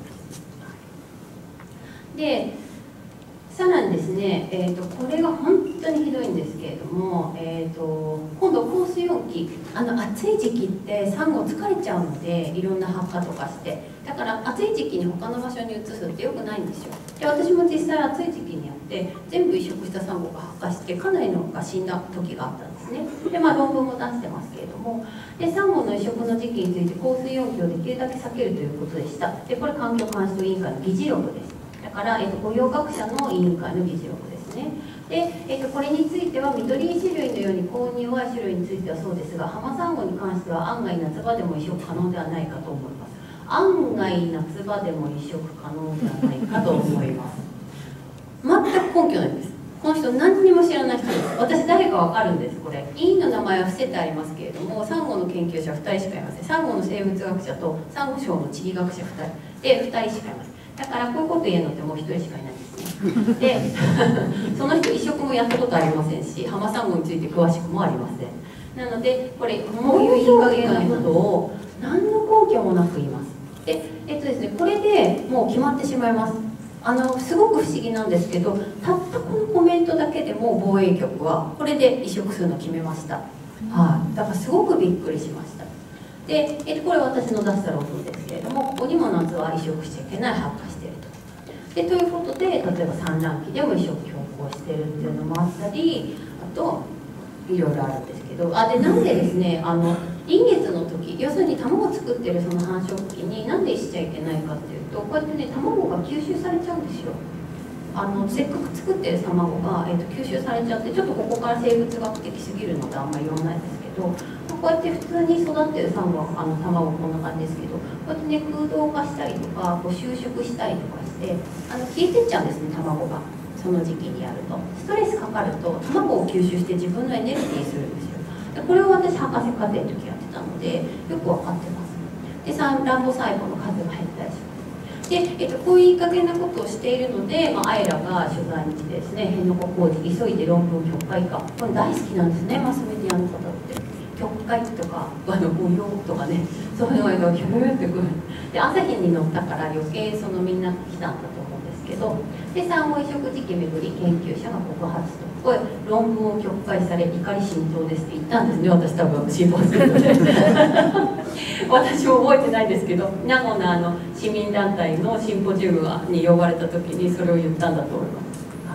で、さらにですね、これが本当にひどいんですけれども、今度高水温期、暑い時期ってサンゴ疲れちゃうので、いろんな発火とかして、だから暑い時期に他の場所に移すってよくないんですよ。で、私も実際暑い時期にやって全部移植したサンゴが発火してかなりのが死んだ時があったんですね。で、論文も出してますけれども、で、サンゴの移植の時期について高水温期をできるだけ避けるということでした。で、これ環境監視委員会の議事録です。だから、雇用学者の委員会の議事録ですね。で、これについてはミドリー種類のように高に弱い種類についてはそうですが、ハマサンゴに関しては案外夏場でも移植可能ではないかと思います。案外夏場でも移植可能ではないかと思います。全く根拠ないんです。この人何にも知らない人です。私誰かわかるんです。これ委員の名前は伏せてありますけれども、サンゴの研究者2人しかいません。サンゴの生物学者とサンゴ礁の地理学者2人で2人しかいません。だからこういうこと言えるのってもう1人しかいないんですね。でその人移植もやったことありませんし、ハマサンゴについて詳しくもありません。なのでこれこういういい加減なことを何の根拠もなく言います。で、ですね、これでもう決まってしまいます。すごく不思議なんですけど、たったこのコメントだけでも防衛局はこれで移植するのを決めました。はい、だからすごくびっくりしました。で、これ私の出した論文ですけれども、ここにも夏は移植しちゃいけない、発火していると。で、ということで、例えば産卵期でも移植強行してるっていうのもあったり、あといろいろあるんですけど、で、なんでですね、臨月の時、要するに卵を作ってるその繁殖期になんでしちゃいけないかっていうと、こうやってね、卵が吸収されちゃうんですよ。せっかく作ってる卵が、吸収されちゃって、ちょっとここから生物学的すぎるのであんまり言わないですけど、こうやって普通に育ってるサンゴは卵こんな感じですけど、こうやってね、空洞化したりとかこう収縮したりとかして消えてっちゃうんですね、卵が。その時期にやるとストレスかかると卵を吸収して自分のエネルギーにするんですよ。でこれを私博士課程の時やってたのでよく分かってます。で卵母細胞の数が減ったりします。で、こういういい加減なことをしているので、アイラが取材に来てですね、辺野古工事急いで論文局会化、これ大好きなんですね、マスメディアの方って。局会とか御用とかね、そういうのがキューってくる。で朝日に載ったから余計みんな来たんだと思うんですけど、で産後移植時期めぐり研究者が告発と、これ論文を局会され怒り心頭ですって言ったんですね。私多分辛抱するので私も覚えてないんですけど、名護の市民団体のシンポジウムに呼ばれた時にそれを言ったんだと思います。はい、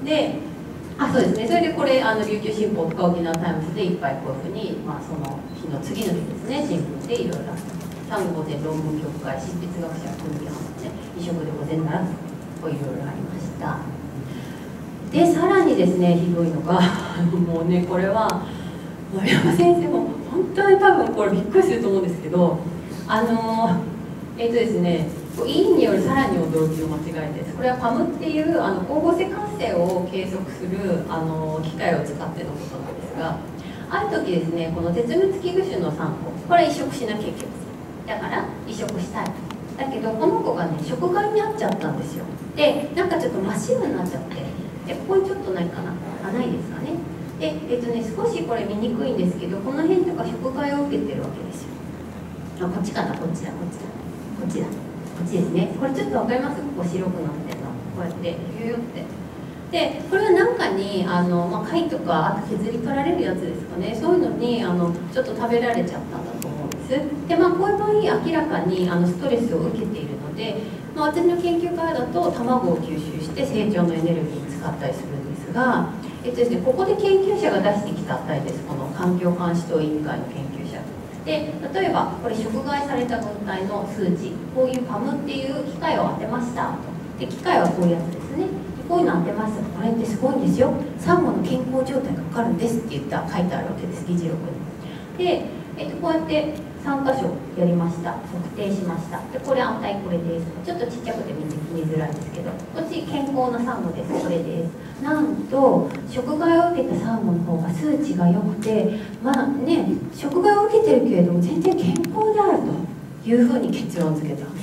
でそうですね、それでこれ琉球新報とか沖縄タイムズでいっぱいこういうふうに、その日の次の日ですね、新聞でいろいろ産後で論文局会執筆学者組み合わせて移植でごぜんならずこういろいろありました。でさらにですね、ひどいのがもうね、これは森山先生も本当に多分これびっくりすると思うんですけど、ですね、委員によるさらに驚きの間違いです。これはパムっていう光合成活性を計測する機械を使ってのことなんですが、ある時ですね、この絶滅危惧種のサンゴ、これ移植しなきゃいけません。だから移植したい。だけどこの子がね、食害に遭っちゃったんですよ。でなんかちょっと真っ白になっちゃって、でここにちょっとないかな、 ないですかね。で、少しこれ見にくいんですけど、この辺とか食害を受けてるわけですよ。あ、こっちかな、こっちだ、こっちだ、こっちだ、こっちですね。これちょっと分かります？ここ白くなってるの、こうやってギューって。で、これはなんかに貝とかあと削り取られるやつですかね、そういうのにちょっと食べられちゃったんだと思うんです。で、こういう場合明らかにストレスを受けているので、私の研究からだと卵を吸収して成長のエネルギーに使ったりするんですが、ですね、ここで研究者が出してきた値です。この環境監視等委員会の研究者で、例えばこれ食害された群体の数値、こういうパムっていう機械を当てましたと。で、機械はこういうやつですね。こういうの当てます。これってすごいんですよ。サンゴの健康状態が分かるんですって書いてあるわけです、議事録に。で、こうやって3箇所やりました。測定しました。で、これ値これです。ちょっとちっちゃくて見づらいですけど、こっち健康なサンゴです。これです。なんと食害を受けたサンゴの方が数値が良くて、食害を受けてるけれども全然健康であるというふうに結論付けたんです。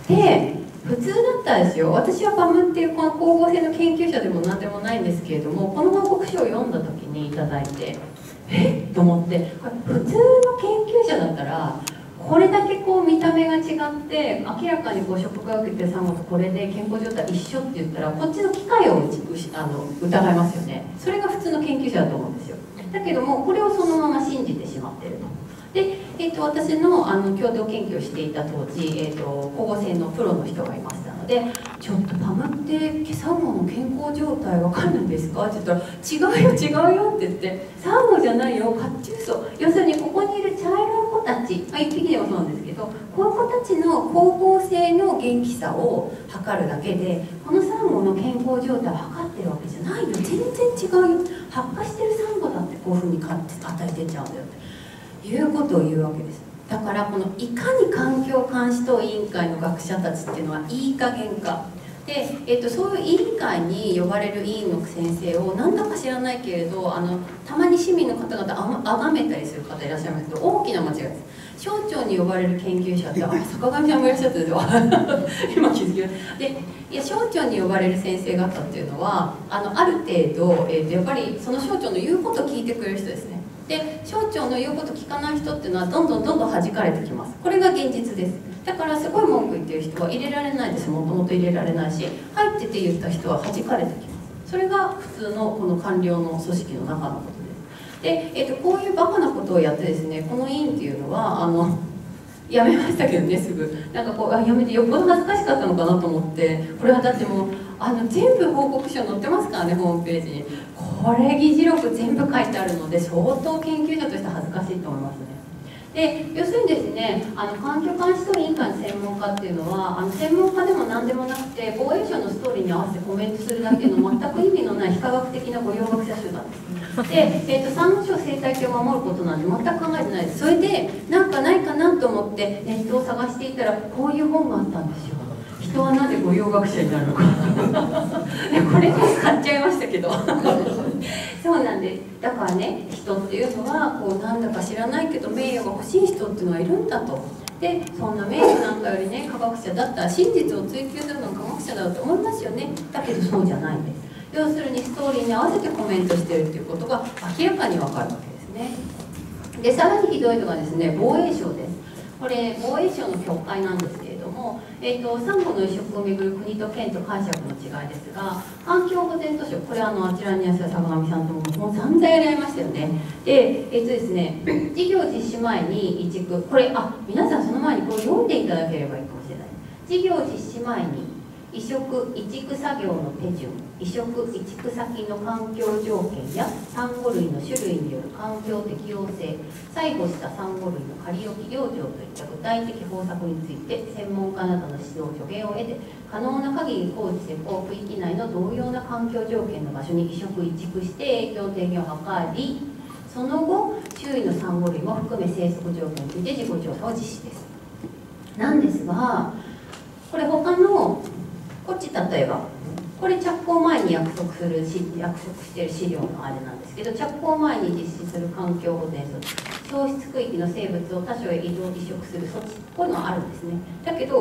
で、普通だったらですよ、私はパムっていうこの光合成の研究者でも何でもないんですけれども、この報告書を読んだ時にいただいてと思って、これ普通の研究者だったらこれだけこう見た目が違って明らかにこう食害を受けてるサンゴとこれで健康状態一緒って言ったら、こっちの機械を疑いますよね。それが普通の研究者だと思うんですよ。だけどもこれをそのまま信じてしまっていると。で、私の共同研究をしていた当時、光合成のプロの人がいましたので、ちょっとパムってサンゴの健康状態わかるんですかって言ったら、違うよ違うよって言って、サンゴじゃないよ、褐虫藻、要するにここにいる茶色い子たち、一匹でもそうなんですけど、この子たちの光合成の元気さを測るだけで、このサンゴの健康状態を測ってるわけじゃないよ、全然違うよ、発火してるサンゴだってこういうふうに与えてっちゃうんだよっていうことを言うわけです。だからこのいかに環境監視等委員会の学者たちっていうのはいい加減かで、そういう委員会に呼ばれる委員の先生をなんだか知らないけれどたまに市民の方々あがめたりする方いらっしゃいますけど、大きな間違いです。省庁に呼ばれる研究者って坂上さんもいらっしゃったでしょ今気づきました。で、いや、省庁に呼ばれる先生方っていうのはある程度、やっぱりその省庁の言うことを聞いてくれる人ですね。で、省庁の言うこと聞かない人っていうのはどんどん弾かれてきます。これが現実です。だからすごい文句言ってる人は入れられないです。もともと入れられないし、入ってて言った人は弾かれてきます。それが普通のこの官僚の組織の中のことです。で、こういうバカなことをやってですね、この委員っていうのはやめましたけどね、すぐなんかこうやめて、よっぽど恥ずかしかったのかなと思って。これはだってもう全部報告書載ってますからね、ホームページに。これ議事録全部書いてあるので、相当研究者として恥ずかしいと思いますね。で、要するにですね、環境監視等委員会の専門家っていうのは専門家でも何でもなくて、防衛省のストーリーに合わせてコメントするだけの全く意味のない非科学的な御用学者集団です。で、サンゴ礁生態系を守ることなんて全く考えてないです。それでなんかないかなと思ってネットを探していたら、こういう本があったんですよ。人はなぜ御用学者になるのかこれ買っちゃいましたけどそうなんです。だからね、人っていうのはこうなんだか知らないけど名誉が欲しい人っていうのはいるんだと。で、そんな名誉なんかよりね、科学者だったら真実を追求するのが科学者だと思いますよね。だけどそうじゃないんです。要するにストーリーに合わせてコメントしてるっていうことが明らかにわかるわけですね。で、さらにひどいのがですね、防衛省です。これ防衛省の協会なんですけれども、サンゴの移植をめぐる国と県と解釈の違いですが、環境保全図書、これあちらにいらっしゃる坂上さんともう散々やられましたよね。で、ですね、事業実施前に移築、これ皆さんその前にこれ読んでいただければいいかもしれない。事業実施前に移植・移築作業の手順、移植・移築先の環境条件やサンゴ類の種類による環境適応性、採捕したサンゴ類の仮置き養生といった具体的方策について専門家などの指導助言を得て、可能な限り高知施工区域内の同様な環境条件の場所に移植・移築して影響低減を図り、その後周囲のサンゴ類も含め生息条件について自己調査を実施です。なんですが、これ他のこっち例えばこれ着工前に約束している資料のあれなんですけど、着工前に実施する環境保全措置、消失区域の生物を他所へ移動移植する措置、こういうのはあるんですね。だけど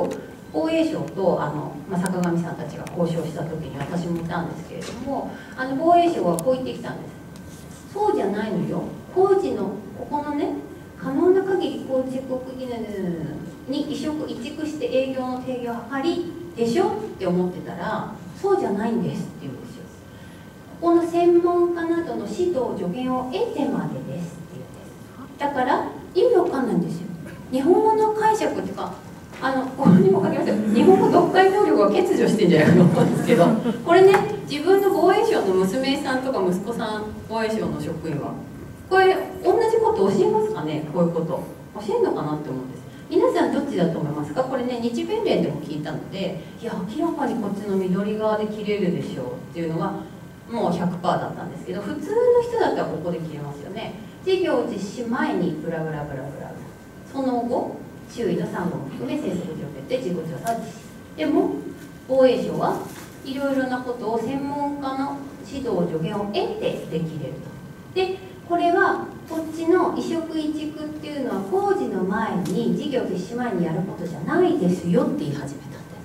防衛省と坂上さんたちが交渉した時に私もいたんですけれども、防衛省はこう言ってきたんです。そうじゃないのよ、工事のここのね、可能な限り工事国に移植移築して営業の提供を図りでしょって思ってたら、そうじゃないんですって言うんですよ。ここの専門家などの指導助言を得てまでですって言うんです。だから意味わかんないんですよ。日本語の解釈っていうか、ここにも書きましたよ、日本語読解能力が欠如してんじゃないかと思うんですけど、これね、自分の防衛省の娘さんとか息子さん、防衛省の職員はこれ同じこと教えますかね。こういうこと教えるのかなって思うんです。皆さんどっちだと思いますか。これね、日弁連でも聞いたので、いや明らかにこっちの緑側で切れるでしょうっていうのがもう 100% だったんですけど、普通の人だったらここで切れますよね。事業実施前にブラブラブラブラ、その後周囲の産後も含め政策上決定事故調査を実施。でも防衛省はいろいろなことを専門家の指導助言を得てできれると。でこれはこっちの移植移築っていうのは工事の前に事業実施前にやることじゃないですよって言い始めたんです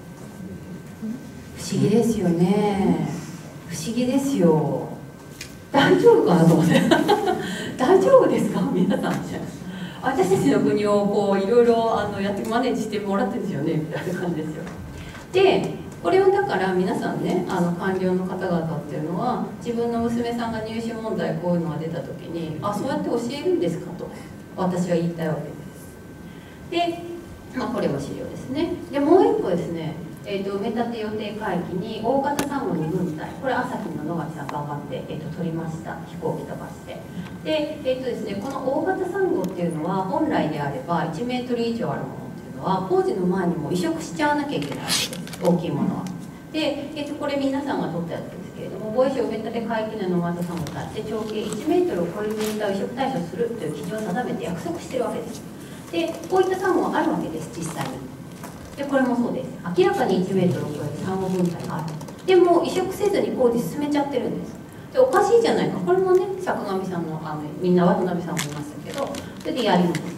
。不思議ですよね。不思議ですよ。大丈夫かなと思って大丈夫ですか皆さん。私たちの国をこういろいろやってマネージしてもらってるんですよねみたいな感じですよ。でこれをだから皆さんね、官僚の方々っていうのは自分の娘さんが入試問題こういうのが出た時にそうやって教えるんですかと私は言いたいわけです。で、これも資料ですね。でもう一個ですね、埋め立て予定海域に大型サンゴ2軍隊、これ朝日の野垣さん頑張って、取りました。飛行機飛ばしてで、ですね、この大型サンゴっていうのは本来であれば1メートル以上あるものっていうのは工事の前にも移植しちゃわなきゃいけないわけです。大きいものは。で、これ皆さんが取ったやつですけれども、防衛省埋め立て海域内の大型サンゴに対して長径1メートルを超える軍隊を移植対処するという基準を定めて約束してるわけです。でこういったサンゴがあるわけです、実際に。でこれもそうです。明らかに1メートルを超えるサンゴ軍隊がある。でも移植せずに工事進めちゃってるんです。でおかしいじゃないか。これもね、坂上さんのみんな渡辺さんもいましたけど、それでやりました。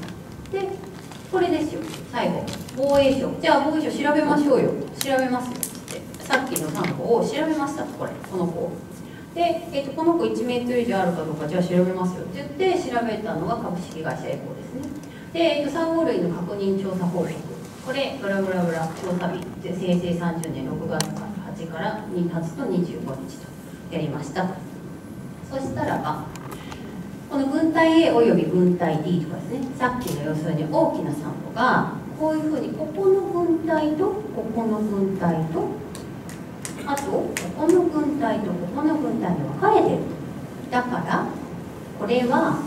でこれですよ、最後防衛省、じゃあ防衛省調べましょうよ、調べますよってさっきのサンゴを調べましたと。この子で、この子1メートル以上あるかどうかじゃあ調べますよって言って調べたのが株式会社エコーですね。で、サンゴ類の確認調査報告、これブラブラブラ調査日で平成30年6月8からに経つと25日とやりましたと。そしたらばこの軍隊 A および軍隊 D とかですね、さっきの要するに大きなサンゴがこういうふうにここの軍隊とここの軍隊とあとここの軍隊とここの軍隊に分かれてる。だからこれは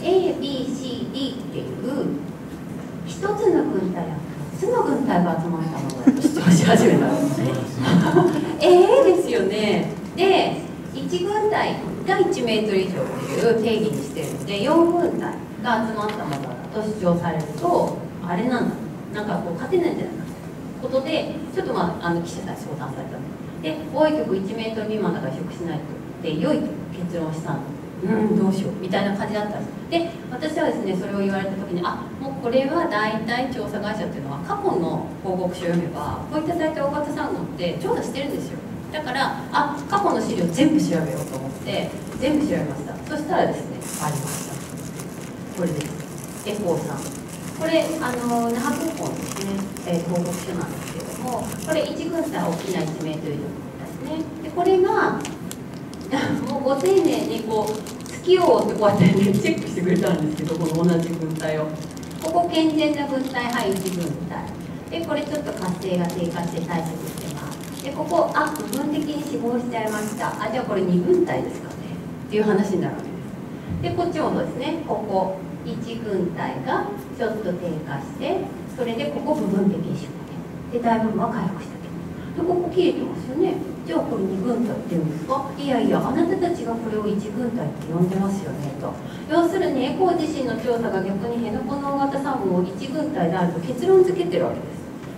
ABCD っていう一つの軍隊や3つの軍隊が集まったものだと主張し始めたんですねですよね。で1軍隊が1メートル以上という定義にしているので、4軍隊が集まったものだと主張されるとあれなんだ、なんかこう勝てないんじゃないかということで、ちょっと記者さんに相談されたので、防衛局1メートル未満だから移植しないとで良いと結論したの。どうしようみたいな感じだったんです。で私はですね、それを言われた時にもうこれは大体調査会社っていうのは過去の報告書を読めばこういった大体大型サンゴって調査してるんですよ。だから過去の資料全部調べようと思って全部調べました。そしたらですね、ありました。これです。エコーさん、これ那覇空港のですね、報告書なんですけれども、これ1軍隊大きな1メートル以上の軍隊ですね。でこれがもうご丁寧にこう月を追ってこうやって、ね、チェックしてくれたんですけど、この同じ軍隊をここ健全な軍隊、はい1軍隊で、これちょっと活性が低下して退職してます。でここ部分的に死亡しちゃいました。じゃあこれ2軍隊ですかねっていう話になるわけです。でこっちもそうですね、ここ1軍隊がちょっと低下して、それでここ部分的に死亡で大部分は回復したけど、でここ切れてますよね。じゃあこれ2軍隊って言うんですか。いやいや、あなたたちがこれを1軍隊って呼んでますよねと。要するにエコー自身の調査が逆に辺野古の大型サンゴを1軍隊であると結論付けてるわけです。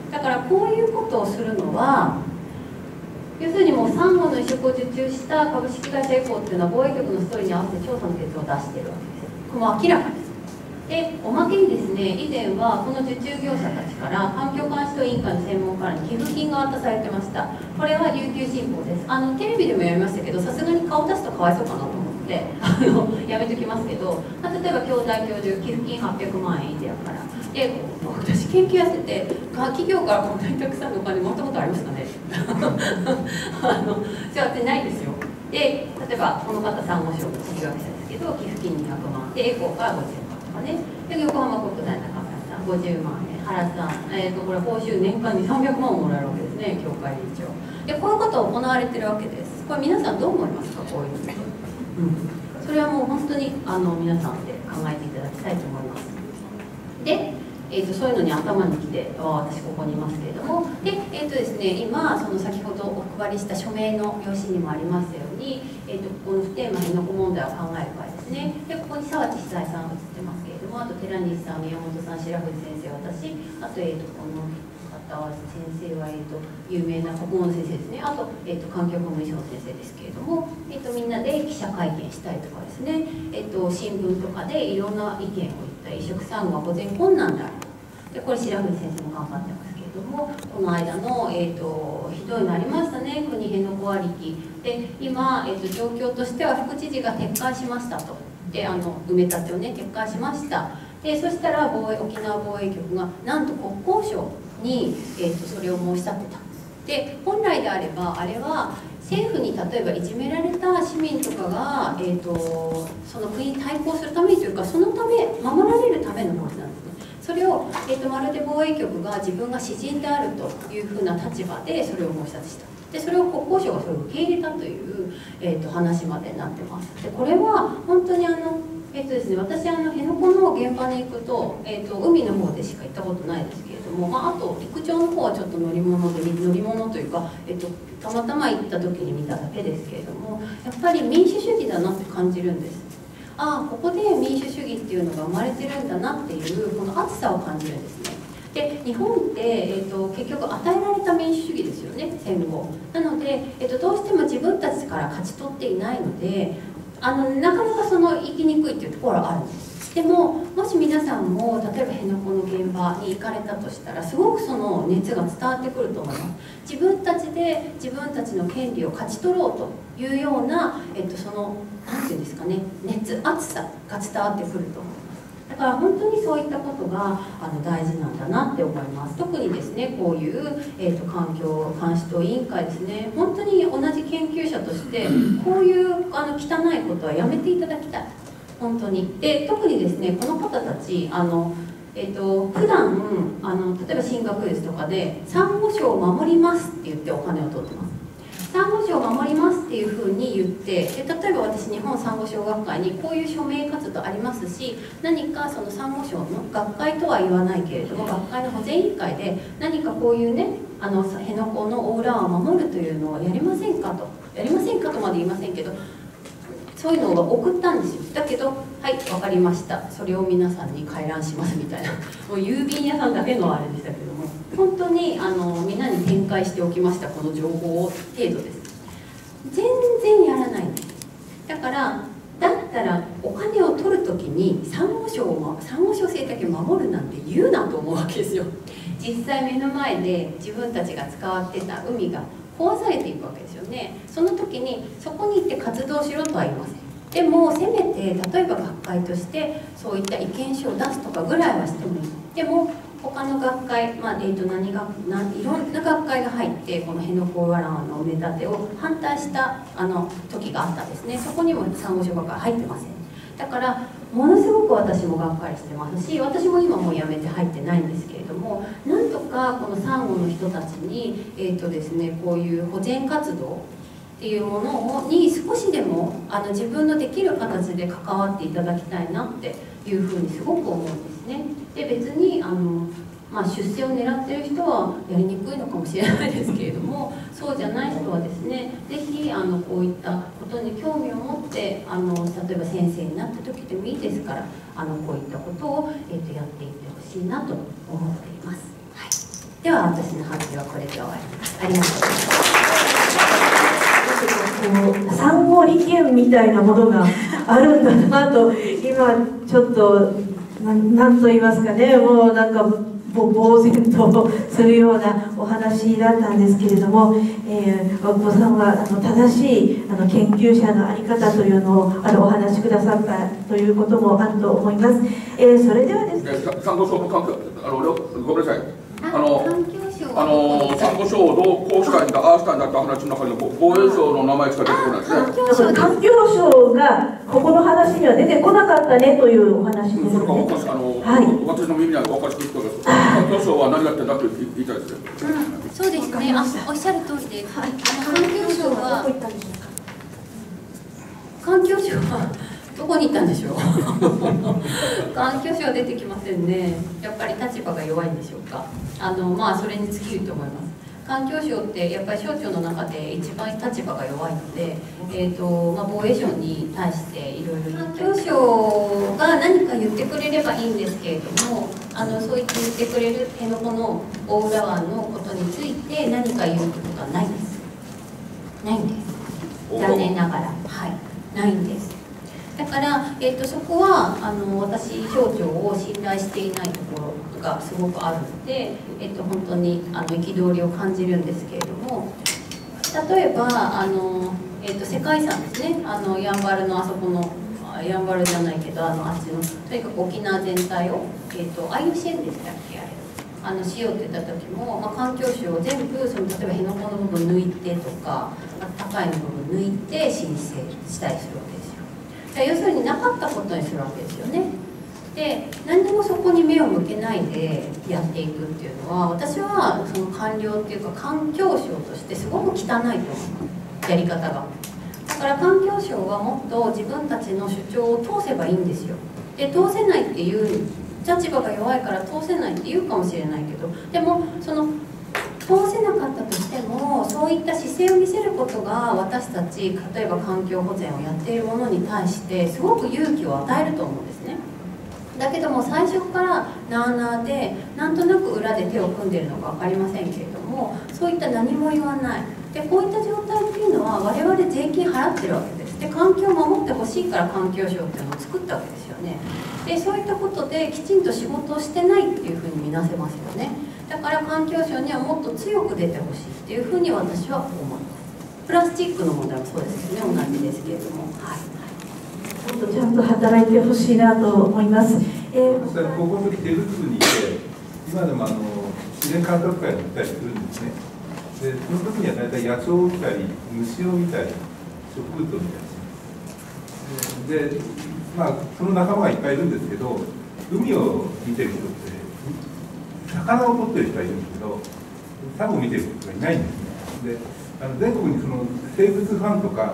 だからこういうことをするのは、要するにもうサンゴの移植を受注した株式会社エコーっていうのは防衛局のストーリーに合わせて調査の結果を出してるわけです。これも明らかです。 でおまけにですね、以前はこの受注業者たちから環境監視等委員会の専門家に寄付金が渡されてました。これは琉球新報です。テレビでもやりましたけど、さすがに顔出すとかわいそうかなと思ってやめときますけど、例えば京大教授寄付金800万円以上やから、で私研究やってて企業からこんなにたくさんのお金もらったことありますかねじゃあないですよ。で例えばこの方サンゴ礁の事業者ですけど、寄付金200万でエコーから50万とかね、で横浜国大中村さん50万円、原さん、これ報酬年間に300万もらえるわけですね、協会理事長で。こういうことが行われてるわけです。これ皆さんどう思いますか、こういうの、それはもう本当に皆さんで考えていただきたいと思います。でそういうのに頭にきて、私ここにいますけれども、でですね、今その先ほどお配りした署名の用紙にもありましたように、この普天間辺野古問題を考える会ですね。でここに沢地久さんが映ってますけれども、あと寺西さん、宮本さん、白藤先生、私、あとこの方は先生は有名な国語の先生ですね。あと環境保護医師の先生ですけれども、みんなで記者会見したりとかですね、新聞とかでいろんな意見を言ったり、移植サンゴは保全困難であると。でこれ白藤先生も頑張ってますけれども、この間の、ひどいのありましたね、国辺野古ありきで。今、状況としては副知事が撤回しましたと。で埋め立てをね撤回しました。でそしたら沖縄防衛局がなんと国交省に、それを申し立てた。で本来であればあれは政府に例えばいじめられた市民とかが、その国に対抗するためにというか、そのため守られるための法律なんですね。それを、まるで防衛局が自分が私人であるというふうな立場でそれを申し立てした。でそれを国交省がそれを受け入れたという、話までになってます。でこれは本当にですね、私辺野古の現場に行くと、海の方でしか行ったことないですけれども、あと陸上の方はちょっと乗り物というか、たまたま行った時に見ただけですけれども、やっぱり民主主義だなって感じるんです。ここで民主主義っていうのが生まれてるんだなっていうこの熱さを感じるんですね。で日本って、結局与えられた民主主義ですよね、戦後。なので、どうしても自分たちから勝ち取っていないので、なかなか生きにくいっていうところはあるんです。でももし皆さんも例えば辺野古の現場に行かれたとしたら、すごくその熱が伝わってくると思います。自分たちで自分たちの権利を勝ち取ろうというような、その何ていうんですかね、熱さが伝わってくると思います。だから本当にそういったことが大事なんだなって思います。特にですね、こういう、環境監視等委員会ですね、本当に同じ研究者としてこういう汚いことはやめていただきたい、本当に。で特にですね、この方たち普段例えば進学ですとかでサンゴ礁を守りますって言ってお金を取ってます。サンゴ礁を守りますっていうふうに言って、で例えば私日本サンゴ礁学会にこういう署名活動ありますし、何かそのサンゴ礁の学会とは言わないけれども、学会の保全委員会で何かこういうね辺野古のオーランを守るというのをやりませんかと、やりませんかとまで言いませんけど、そういうのを送ったんですよ。だけど「はい分かりました、それを皆さんに回覧します」みたいな、もう郵便屋さんだけのあれでしたけども、本当にみんなに展開しておきました、この情報を程度です。全然やらないんです。だからだったらお金を取る時にサンゴ礁生態系を守るなんて言うなと思うわけですよ。実際目の前で自分たちが使わってた海が壊されていくわけですよね。その時にそこに行って活動しろとは言いません。でもせめて例えば学会としてそういった意見書を出すとかぐらいはしてもいい。でも他の学会、いろんな学会が入ってこの辺野古オーランの埋め立てを反対した時があったんですね。そこにもサンゴ礁学会入ってません。だからものすごく私もがっかりしてますし、私も今もうやめて入ってないんですけれども、なんとかこのサンゴの人たちにですね、こういう保全活動っていうものに少しでも自分のできる形で関わっていただきたいなっていうふうにすごく思うんですね。で別に出世を狙ってる人はやりにくいのかもしれないですけれども、そうじゃない人はですね、ぜひこういったことに興味を持って例えば先生になった時でもいいですからこういったことを、やっていってほしいなと思っています。はい、では私の発表はこれで終わります。ありがとうございます。 サンゴ利権みたいなものがあるんだなと今ちょっとなんと言いますかね、もうなんか呆然とするようなお話だったんですけれども、大久保さんは正しい研究者の在り方というのをお話しくださったということもあると思います。それではですね、 サンゴ礁の環境、ごめんなさい。 環境省サンゴ礁をこうしたいんだ、ああしたいんだって話の中に防衛省の名前しか出てこないですね。 環境省がここの話には出てこなかったねというお話ですね。 それがおかしい、私の耳にはおかしく聞こえます。環境省は何やってんだって言いたいですね。 そうですね。おっしゃる通りで、環境省はどこに行ったんでしょう。環境省は出てきませんね。やっぱり立場が弱いんでしょうか。それに尽きると思います。環境省ってやっぱり省庁の中で一番立場が弱いので、防衛省に対していろいろ環境省が何か言ってくれればいいんですけれども、そう言ってくれる辺野古の大浦湾のことについて何か言うことはないです。ないんです。残念ながら、はい、ないんです。だから、そこは私省庁を信頼していないところがすごくあるので、本当に憤りを感じるんですけれども、例えば世界遺産ですね、やんばるのあそこのやんばるじゃないけどあっちのとにかく沖縄全体を、IUCN でしたっけ、あれしようって言った時も、環境省を全部例えば辺野古の部分抜いてとか高いの部分抜いて申請したりするわけですよ。要するになかったことにするわけですよね。で、何もそこに目を向けないでやっていくっていうのは、私はその官僚っていうか環境省としてすごく汚いと思う、やり方が。だから環境省はもっと自分たちの主張を通せばいいんですよ。で、通せないっていう立場が弱いから通せないって言うかもしれないけど、でも通せなかったとしても、そういった姿勢を見せることが私たち、例えば環境保全をやっているものに対してすごく勇気を与えると思うんですね。だけども最初からなあなあでなんとなく裏で手を組んでいるのか分かりませんけれども、そういった何も言わないで、こういった状態っていうのは我々税金払ってるわけです。で、環境を守ってほしいから環境省っていうのを作ったわけですよね。で、そういったことできちんと仕事をしてないっていうふうに見なせますよね。だから環境省にはもっと強く出てほしいっていうふうに私は思います。プラスチックの問題もそうですよね、同じですけれども、 もっとちゃんと働いてほしいなと思います。 私は高校の時テルツ部にいて、今でも自然観察会に行ったりするんですね。で、その時には大体野鳥を見たり虫を見たり植物を見たりで、その仲間がいっぱいいるんですけど、海を見てる人って魚を取ってる人がいるんですけど、サンゴを見てる人がいないんですね。で、全国にその生物ファンとか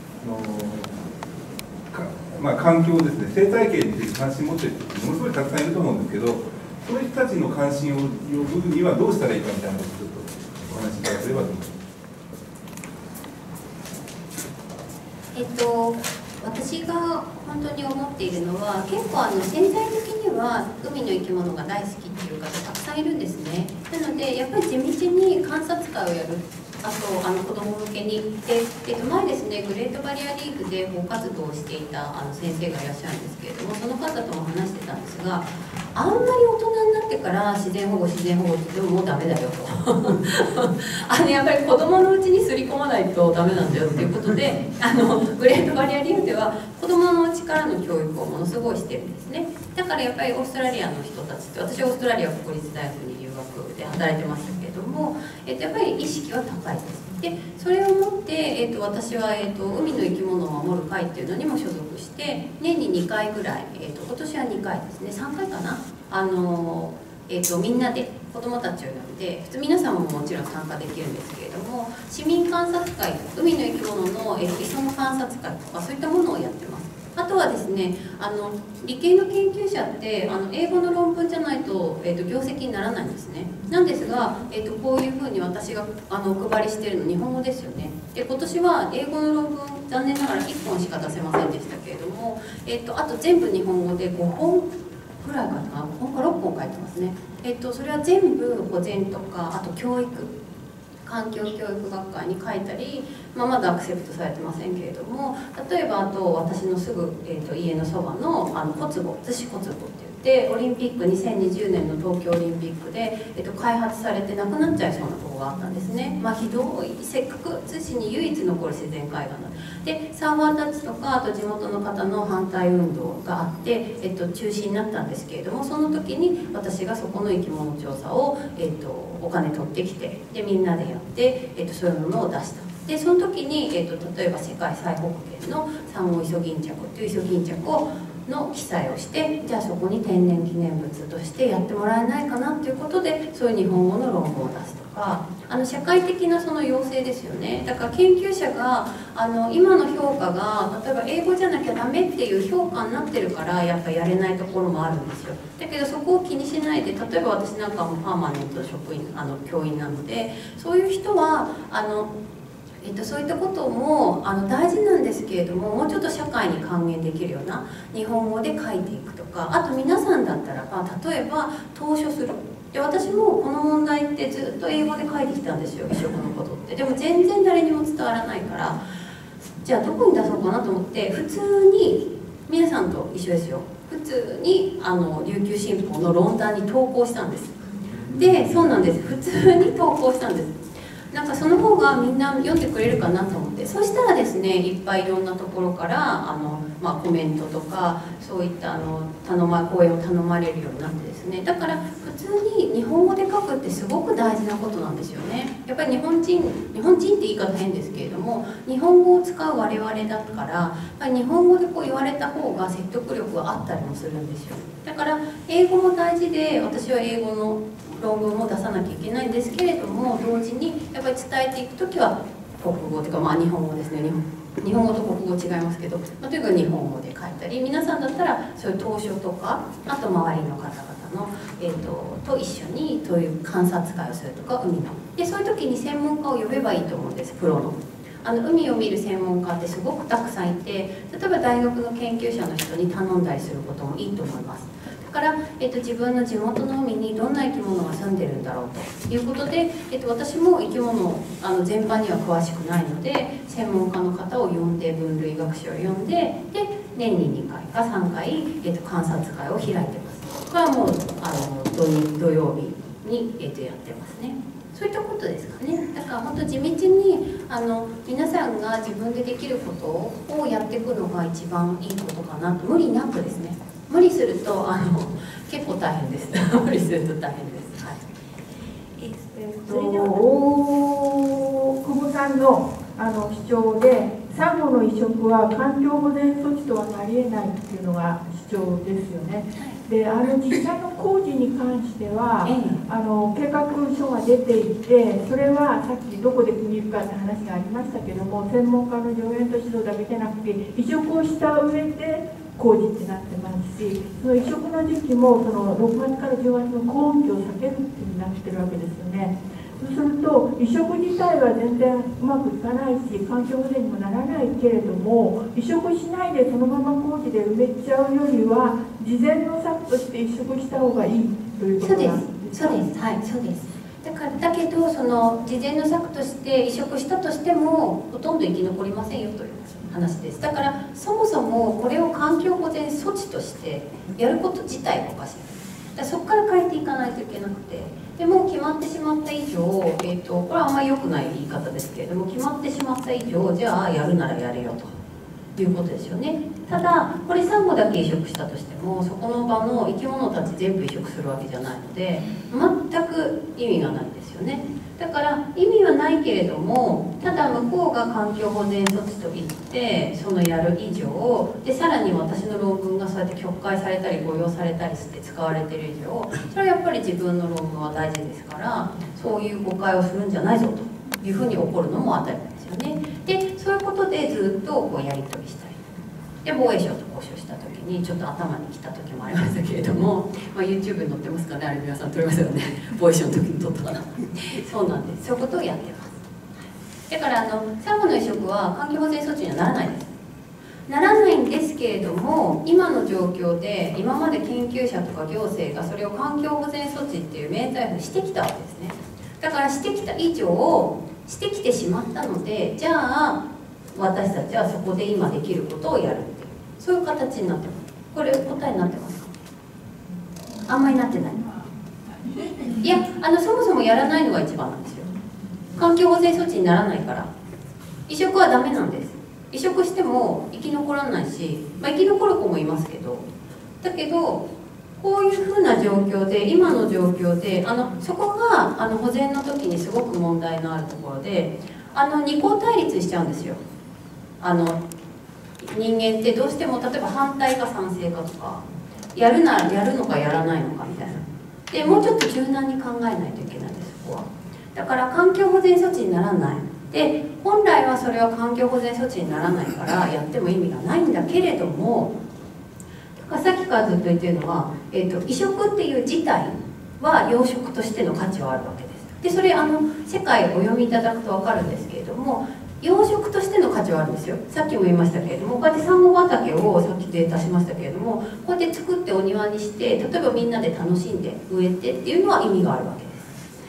環境ですね、生態系について関心を持っている人ものすごいたくさんいると思うんですけど、そういう人たちの関心を呼ぶにはどうしたらいいかみたいなことをちょっとお話しいただければと思います。 私が本当に思っているのは、結構潜在的には海の生き物が大好きっていう方たくさんいるんですね。なのでやっぱり地道に観察会をやる、あと子ども向けにで、前ですね、グレートバリアリーフで保護活動をしていた先生がいらっしゃるんですけれども、その方とも話してたんですが、あんまり大人になってから自然保護って言ってももうダメだよとやっぱり子どものうちにすり込まないとダメなんだよっていうことで、グレートバリアリーフでは子どものうちからの教育をものすごいしてるんですね。だからやっぱりオーストラリアの人たちって、私はオーストラリア国立大学に留学で働いてましたけれども、やっぱり意識は高いです。で、それをもって、私は、海の生き物を守る会っていうのにも所属して、年に2回ぐらい、今年は2回ですね、3回かな、みんなで子どもたちを呼んで、普通皆さんももちろん参加できるんですけれども、市民観察会、海の生き物の磯の観察会とか、そういったものをやってます。あとはですね、理系の研究者って英語の論文じゃないと、業績にならないんですね。なんですが、こういうふうに私がお配りしているの日本語ですよね。で、今年は英語の論文残念ながら1本しか出せませんでしたけれども、あと全部日本語で5本ぐらいかな、5本か6本書いてますね。それは全部保全とか、あと教育、環境教育学会に書いたり、 まだアクセプトされてませんけれども、例えばあと私のすぐ、家のそばの小坪逗子小坪って言って、オリンピック2020年の東京オリンピックで、開発されてなくなっちゃいそうなところがあったんですね。ひどい、せっかく逗子に唯一残る自然海岸なんで、サーファーたちとかあと地元の方の反対運動があって、中止になったんですけれども、その時に私がそこの生き物調査を、お金取ってきて、でみんなでやって、そういうものを出した。でその時に、例えば世界最北限のサンゴイソギンチャクっていうイソギンチャクの記載をして、じゃあそこに天然記念物としてやってもらえないかなっていうことで、そういう日本語の論文を出すとか、社会的なその要請ですよね。だから研究者が今の評価が例えば英語じゃなきゃダメっていう評価になってるから、やっぱやれないところもあるんですよ。だけどそこを気にしないで、例えば私なんかもパーマネント職員教員なので、そういう人はそういったことも大事なんですけれども、もうちょっと社会に還元できるような日本語で書いていくとか、あと皆さんだったらば例えば投書する。で私もこの問題ってずっと英語で書いてきたんですよ、移植のことって。でも全然誰にも伝わらないから、じゃあどこに出そうかなと思って、普通に皆さんと一緒ですよ、普通に琉球新報の論壇に投稿したんです。でそうなんです、普通に投稿したんです。なんかその方がみんな読んでくれるかなと思って、そしたらですね、いっぱいいろんなところからコメントとかそういった講演を頼まれるようになってですね、だから普通に日本語で書くってすごく大事なことなんですよね。やっぱり日本人って言い方変ですけれども、日本語を使う我々だから、やっぱり日本語でこう言われた方が説得力があったりもするんですよ。だから英語も大事で、私は英語の論文も出さなきゃいけないんですけれども、同時にやっぱり伝えていくときは国語というか、日本語ですね。日本語と国語違いますけど、とにかく日本語で書いたり、皆さんだったらそういう投書とか、あと周りの方々の、と一緒にそういう観察会をするとか、海のでそういう時に専門家を呼べばいいと思うんです。プロの海を見る専門家ってすごくたくさんいて、例えば大学の研究者の人に頼んだりすることもいいと思います。だから、自分の地元の海にどんな生き物が住んでるんだろうということで、私も生き物全般には詳しくないので、専門家の方を呼んで、分類学者を呼んで、で年に2回か3回、観察会を開いてます。これはもう土曜日に、やってますね。そういったことですかね。だから本当地道に皆さんが自分でできることをやっていくのが一番いいことかなと。無理なくですね。無理すると結構大変です。無理すると大変です。はい。 大久保さんの主張で、サンゴの移植は環境保全措置とはなり得ないっていうのが主張ですよね。で実際の工事に関しては、計画書が出ていて、それはさっきどこで区切るかって話がありましたけども、専門家の助言と指導だけじゃなくて、移植をした上で工事ってなってますし、その移植の時期もその6月から10月の高温期を避けるっていうになってるわけですよね。そうすると移植自体は全然うまくいかないし、環境保全にもならないけれども、移植しないでそのまま工事で埋めちゃうよりは、事前の策として移植した方がいいということなんですか？ そうです。はい、そうです。だけどその事前の策として移植したとしてもほとんど生き残りませんよという話です。だからそもそもこれを環境保全措置としてやること自体がおかしい。だからそこから変えていかないといけなくて、でも決まってしまった以上、これはあんまり良くない言い方ですけれども、決まってしまった以上、じゃあやるならやれよということですよね。ただこれサンゴだけ移植したとしても、そこの場の生き物たち全部移植するわけじゃないので、全く意味がないんですよね。だから意味はないけれども、ただ向こうが環境保全措置と言ってそのやる以上で、さらに私の論文がそうやって曲解されたり誤用されたりして使われてる以上、それはやっぱり自分の論文は大事ですから、そういう誤解をするんじゃないぞというふうに起こるのも当たり前ですよね。でそういうことでずっとこうやり取りしたりで、防衛省と交渉した時にちょっと頭にきた時もありましたけれども、YouTube に載ってますかね、あれ皆さん撮りますよね。防衛省の時に撮ったかな。そうなんです。そういうことをやってます。だからサンゴの移植は環境保全措置にはならないです。ならないんですけれども、今の状況で今まで研究者とか行政がそれを環境保全措置っていう免罪符にしてきたわけですね。だからしてきた以上してきてしまったので、じゃあ私たちはそこで今できることをやるっていう、そういう形になってます。これ答えになってますか？あんまりなってない。いや、そもそもやらないのが一番なんですよ。環境保全措置にならないから。移植はダメなんです。移植しても生き残らないし、生き残る子もいますけど、だけどこういうふうな状況で、今の状況でそこが保全の時にすごく問題のあるところで、二項対立しちゃうんですよ。人間ってどうしても例えば反対か賛成かとか、やるならやるのかやらないのかみたいな。でもうちょっと柔軟に考えないといけないんです、そこは。だから環境保全措置にならない。で本来はそれは環境保全措置にならないからやっても意味がないんだけれども、さっきからずっと言ってるのは、移植っていう自体は養殖としての価値はあるわけです。でそれ世界をお読みいただくと分かるんですけれども、養殖としての価値はあるんですよ。さっきも言いましたけれども、こうやってサンゴ畑をさっきデータしましたけれども、こうやって作ってお庭にして、例えばみんなで楽しんで植えてっていうのは意味があるわけです。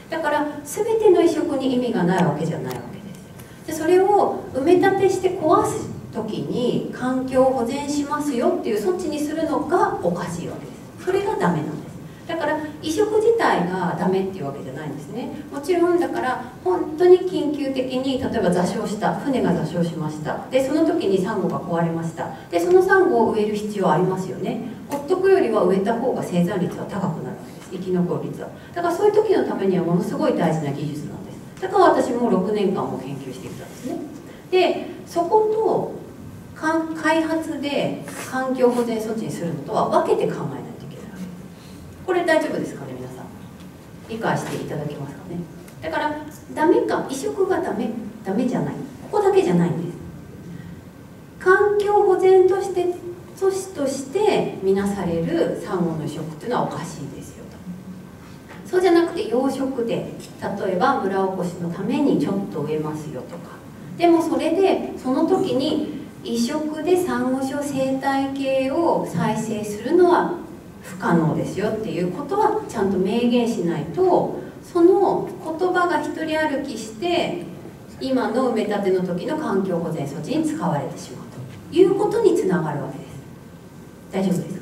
だから全ての移植に意味がないわけじゃないわけです。でそれを埋め立てして壊す時に環境を保全しますよっていう措置にするのがおかしいわけです。それがダメなんです。だから移植自体がダメっていうわけじゃないんですね。もちろんだから本当に緊急的に、例えば座礁した船が座礁しました。でその時にサンゴが壊れました。でそのサンゴを植える必要はありますよね。ほっとくよりは植えた方が生産率は高くなるわけです。生き残る率は。だからそういう時のためにはものすごい大事な技術なんです。だから私も6年間も研究してきたんですね。でそこと開発で環境保全措置にするのとは分けて考えないといけないわけです。これ大丈夫ですかね、皆さん。理解していただけますかね。だからダメか、移植がダメじゃない、ここだけじゃないんです。環境保全として措置として見なされるサンゴの移植っていうのはおかしいですよと。そうじゃなくて養殖で、例えば村おこしのためにちょっと植えますよとか、でもそれでその時に移植でサンゴ礁生態系を再生するのは不可能ですよっていうことはちゃんと明言しないと、その言葉が一人歩きして今の埋め立ての時の環境保全措置に使われてしまうということにつながるわけです。大丈夫ですか？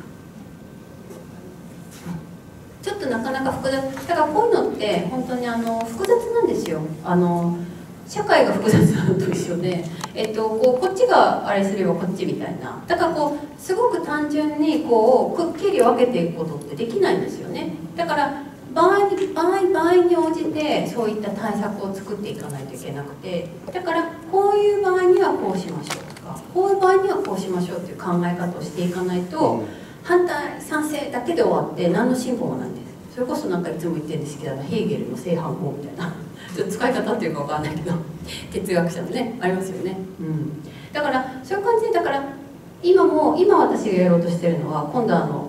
ちょっとなかなか複雑だから、こういうのって本当に複雑なんですよ。社会が複雑なのと一緒で、こっちがあれすればこっちみたいな。だからすごく単純にくっきり分けていくことってできないんですよね。だから場合に応じてそういった対策を作っていかないといけなくて、だからこういう場合にはこうしましょうとか、こういう場合にはこうしましょうっていう考え方をしていかないと、反対賛成だけで終わって何の進歩もないんです。それこそなんかいつも言ってるんですけど、ヘーゲルの正反法みたいな使い方っていうか分かんないけど哲学者のね、ありますよね。だからそういう感じで、だから今私がやろうとしてるのは、今度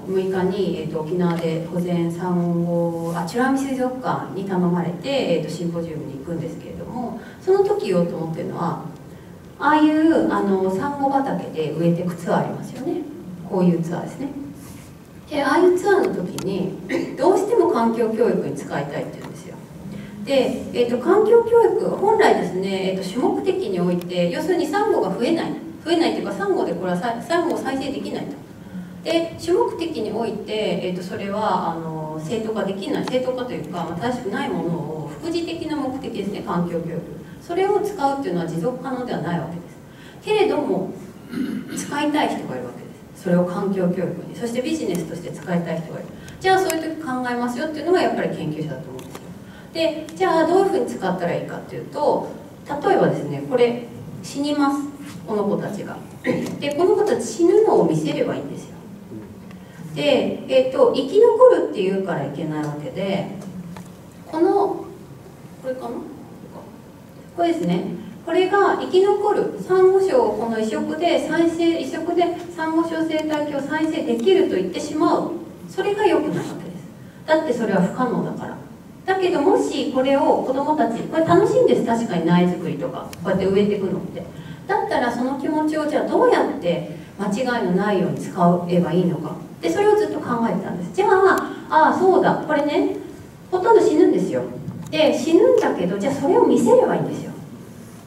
6日に、沖縄で保全サンゴ美ら海水族館に頼まれて、シンポジウムに行くんですけれども、その時言おうと思ってるのは、ああいうサンゴ畑で植えていくツアーありますよね。こういうツアーですね。でああいうツアーの時にどうしても環境教育に使いたいって言うんですよ。で、環境教育本来ですね、主目的において、要するにサンゴが増えないというか、サンゴでこれはサンゴを再生できないと。で主目的において、それは正当化できない、正当化というか、正しくないものを副次的な目的ですね、環境教育、それを使うっていうのは持続可能ではないわけです。けれども使いたい人がいるわけです。それを環境教育に、そしてビジネスとして使いたい人がいる。じゃあそういう時考えますよっていうのがやっぱり研究者だと思うんですよ。でじゃあどういうふうに使ったらいいかっていうと、例えばですね、これ死にます、この子たちが。でこの子たち死ぬのを見せればいいんですよ。で、生き残るっていうからいけないわけで、これかな、これですね。これが生き残るサンゴ礁をこの移植でサンゴ礁生態系を再生できると言ってしまう、それが良くないわけです。だってそれは不可能だから。だけどもしこれを子どもたち、これ楽しいんです、確かに苗作りとかこうやって植えていくのって。だったらその気持ちをじゃあどうやって間違いのないように使えばいいのか、でそれをずっと考えてたんです。じゃあそうだ、これね、ほとんど死ぬんですよ。で死ぬんだけど、じゃあそれを見せればいいんですよ。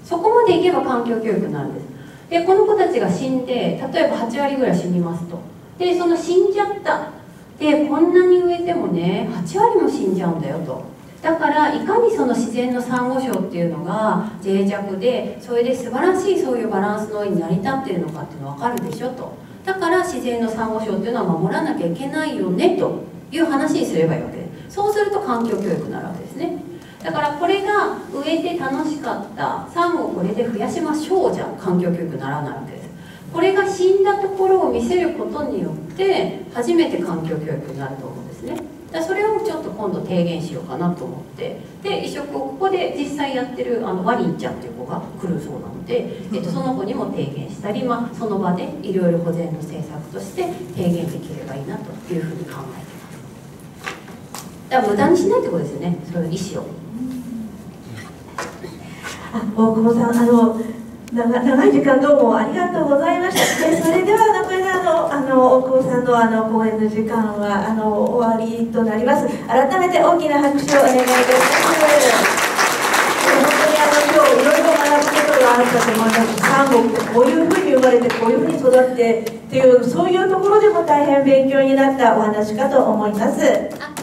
そこまでいけば環境教育になるんです。でこの子たちが死んで、例えば8割ぐらい死にますと。でその死んじゃった、でこんなに植えてもね8割も死んじゃうんだよと。だからいかにその自然のサンゴ礁っていうのが脆弱で、それで素晴らしいそういうバランスの上に成り立っているのかっていうの分かるでしょと。だから自然のサンゴ礁っていうのは守らなきゃいけないよねという話にすればいいわけです。そうすると環境教育になるわけですね。だからこれが植えて楽しかった、サンゴをこれで増やしましょうじゃ環境教育にならないわけです。これが死んだところを見せることによって初めて環境教育になると思うんですね。だそれをちょっと今度提言しようかなと思って、で移植をここで実際やってるワリンちゃんっていう子が来るそうなので、その子にも提言したり、その場でいろいろ保全の政策として提言できればいいなというふうに考えてます。だから無駄にしないってことですよね、そういう意思を。 大久保さん、長い時間どうもありがとうございました。それではこれで大久保さんの講演の時間は終わりとなります。改めて大きな拍手をお願いいたします。本当に今日いろいろ学ぶことがあったと思います。サンゴってこういうふうに生まれてこういうふうに育ってっていう、そういうところでも大変勉強になったお話かと思います。